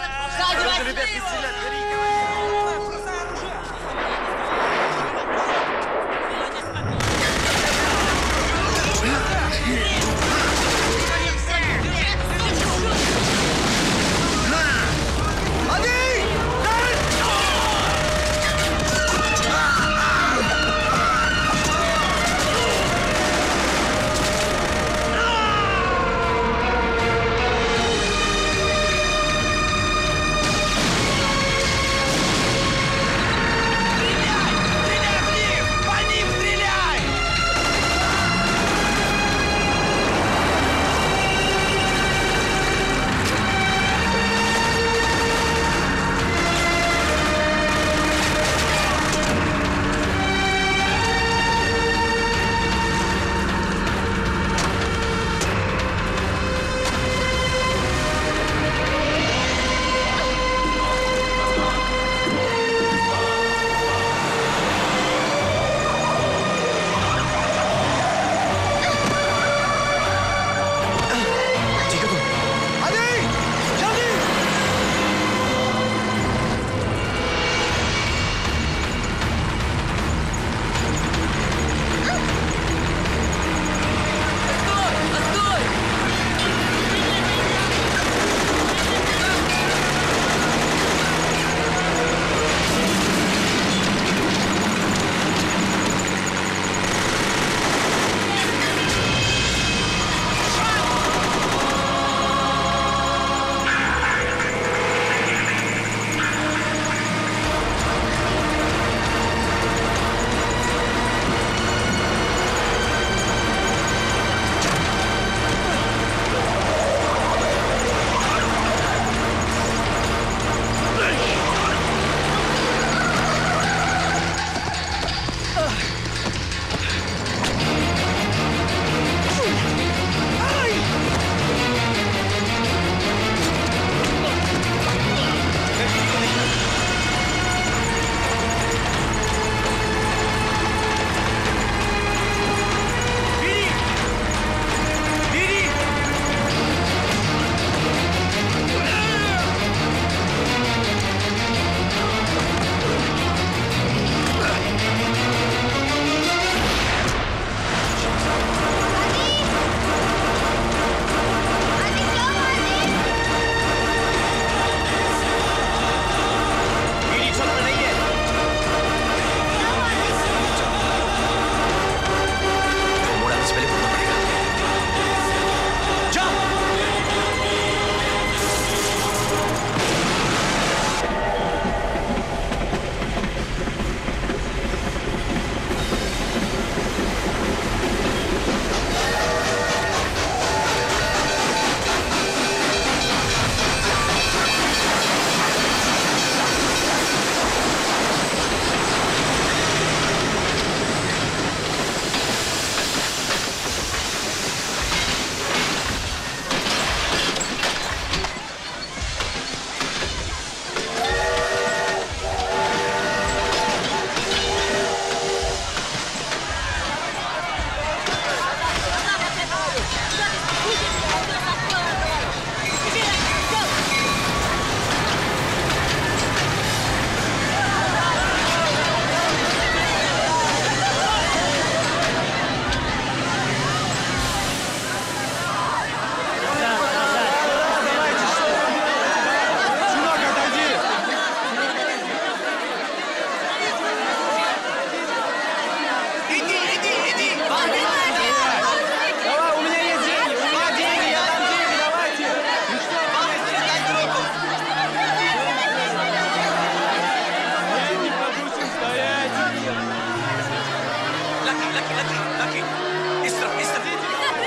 लकी इस तरफ इस तरफ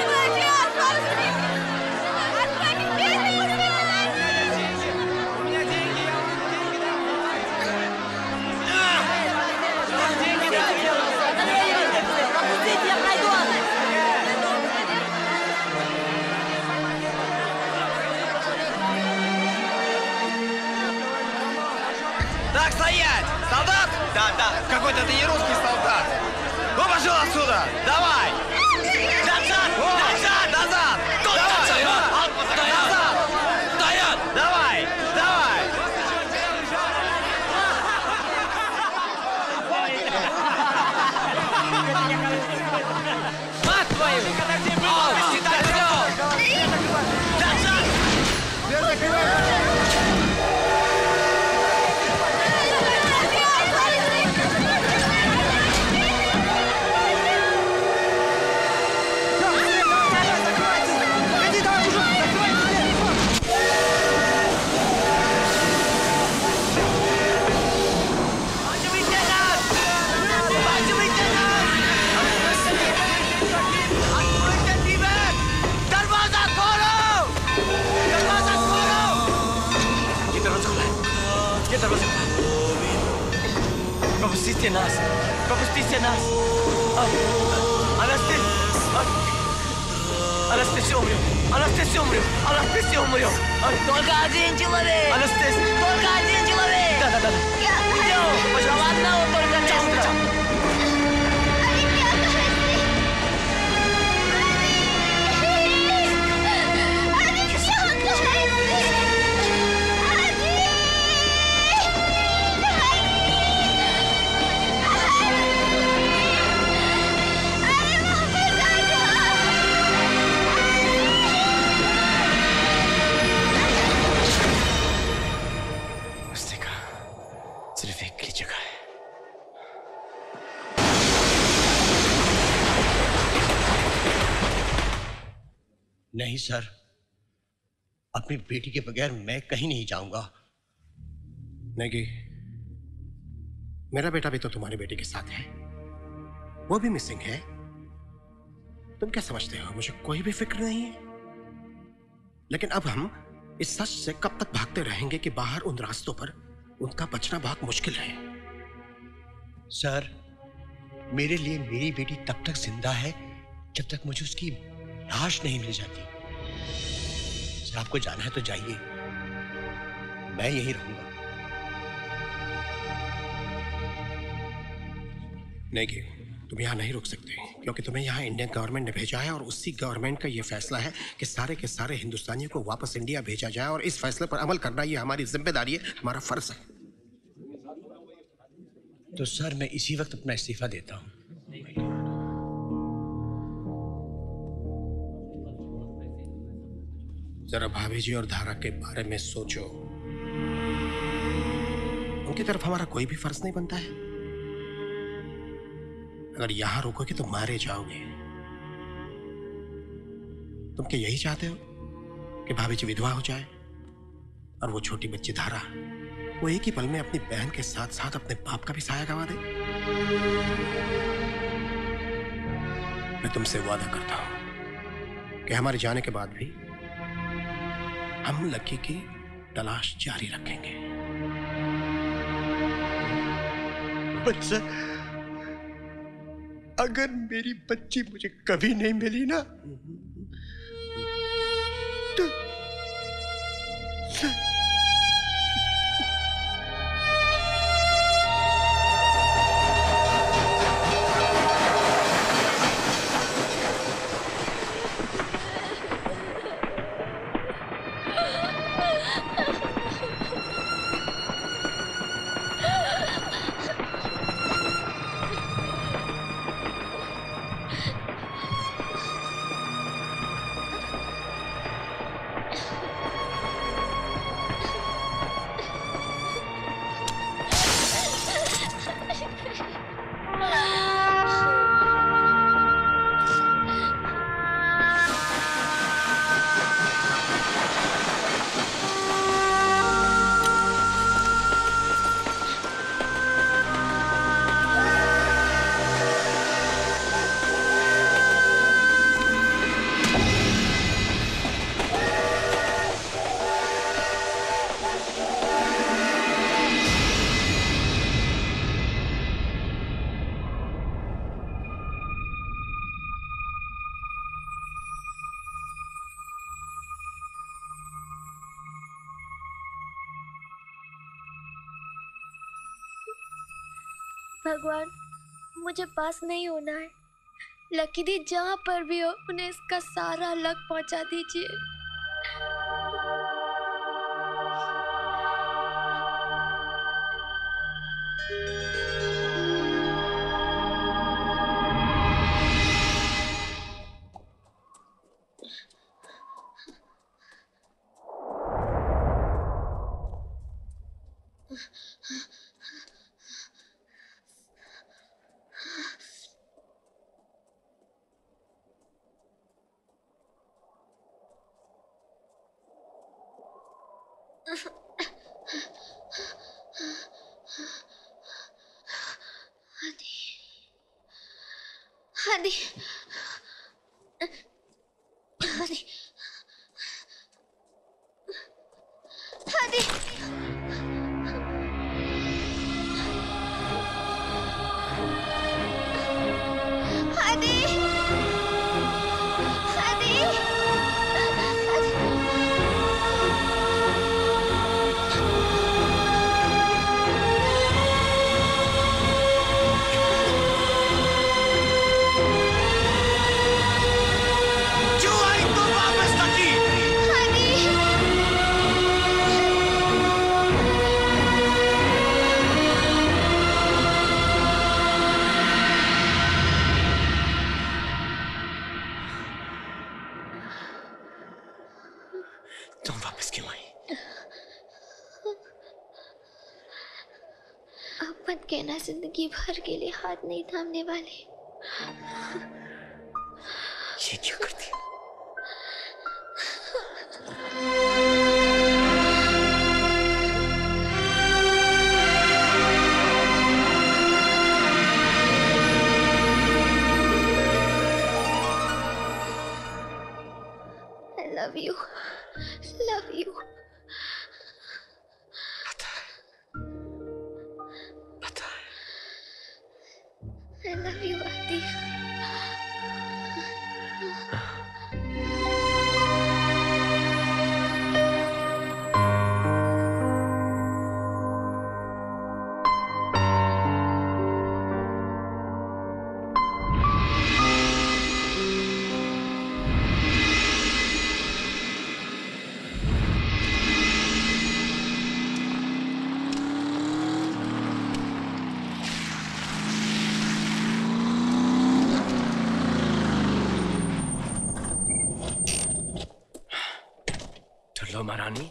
Так, стоять! Солдат? Да. Какой-то ты не русский солдат. Ну, пошел отсюда! Давай! Назад! Назад! Давай! Мать твою! Пропустите нас! Пропустите нас! Анастасия умрет! Только один человек! Анастасия! Только один человек! Да. Идем! Пожалуйста, одного только места! सिर्फ एक ही जगह है। नहीं सर, अपनी बेटी के बगैर मैं कहीं नहीं जाऊंगा। नहीं, मेरा बेटा भी तो तुम्हारी बेटी के साथ है, वो भी मिसिंग है। तुम क्या समझते हो मुझे कोई भी फिक्र नहीं है? लेकिन अब हम इस सच से कब तक भागते रहेंगे कि बाहर उन रास्तों पर उनका बचना बहुत मुश्किल है। सर, मेरे लिए मेरी बेटी तब तक जिंदा है जब तक मुझे उसकी लाश नहीं मिल जाती। सर, आपको जाना है तो जाइए, मैं यहीं रहूंगा। नहीं, तुम यहाँ नहीं रुक सकते, क्योंकि तुम्हें यहाँ इंडियन गवर्नमेंट ने भेजा है और उसी गवर्नमेंट का ये फैसला है कि सारे के सारे हिंदुस्तानियों को वापस इंडिया भेजा जाए, और इस फैसले पर अमल करना ये हमारी जिम्मेदारी है, हमारा फर्ज है। तो सर, मैं इसी वक्त अपना इस्तीफा देता हूँ। जरा भाभी जी और धारा के बारे में सोचो, उनकी तरफ हमारा कोई भी फर्ज नहीं बनता है। अगर यहां रुकोगे तो मारे जाओगे। तुम क्या यही चाहते हो कि भाभी जी विधवा हो जाए और वो छोटी बच्ची धारा वो एक ही पल में अपनी बहन के साथ साथ अपने बाप का भी साया गवा दे? मैं तुमसे वादा करता हूं कि हमारे जाने के बाद भी हम लकी की तलाश जारी रखेंगे। पर सर, अगर मेरी बच्ची मुझे कभी नहीं मिली ना, तो भगवान मुझे पास नहीं होना है। लकी दी जहाँ पर भी हो उन्हें इसका सारा लक पहुँचा दीजिए। आदि आदि आदि आदि मत कहना जिंदगी भर के लिए हाथ नहीं थामने वाले। ये क्या करती? I love you, love you. I love you, Adi. महारानी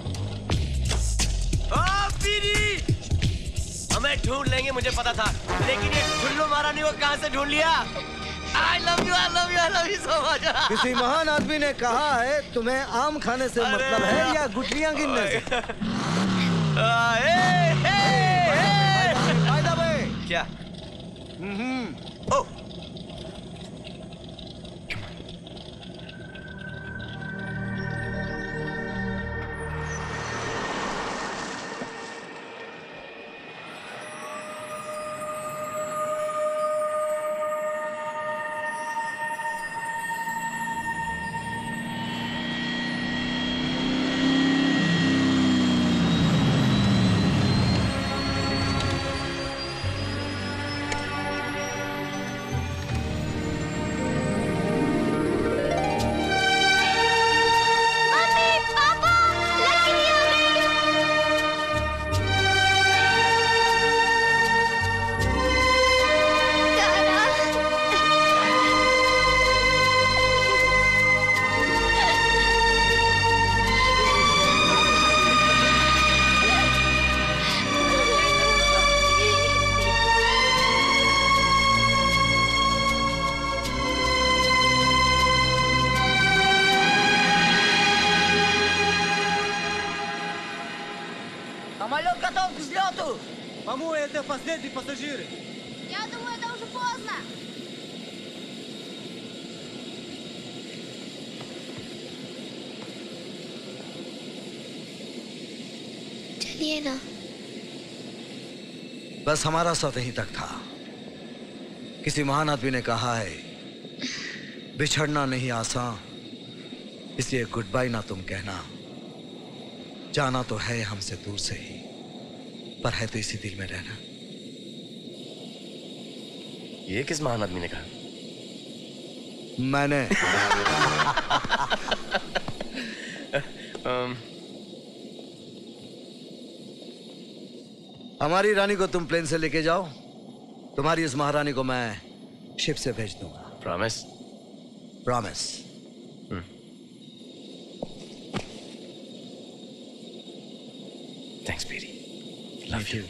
हमें ढूंढ लेंगे मुझे पता था, लेकिन ये ठुल्लू महारानी को कहां से ढूंढ लिया? I love you, I love you, I love you so much. किसी महान आदमी ने कहा है तुम्हें आम खाने से मतलब है या गुठलियां गिनने से? क्या? ओह Самолет готов к взлету! По-моему, это последние пассажиры. Я думаю, это уже поздно. चलिए ना। बस हमारा साथ यहीं तक था। किसी महान आदमी ने कहा है बिछड़ना नहीं आसान, इसलिए गुड बाय ना तुम कहना। जाना तो है हमसे दूर से ही, पर है तो इसी दिल में रहना। ये किस महान आदमी ने कहा? मैंने। हमारी रानी को तुम प्लेन से लेके जाओ, तुम्हारी इस महारानी को मैं शिप से भेज दूंगा। Promise? Promise. Thanks Berry, love you.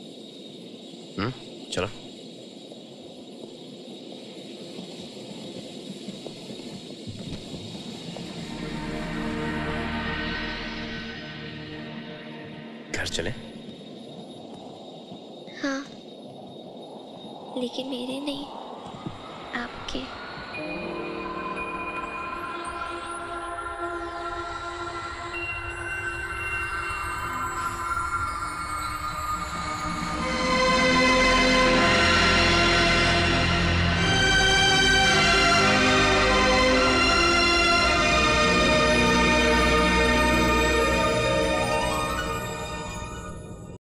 चलो। घर चले? हाँ, लेकिन मेरे नहीं, आपके।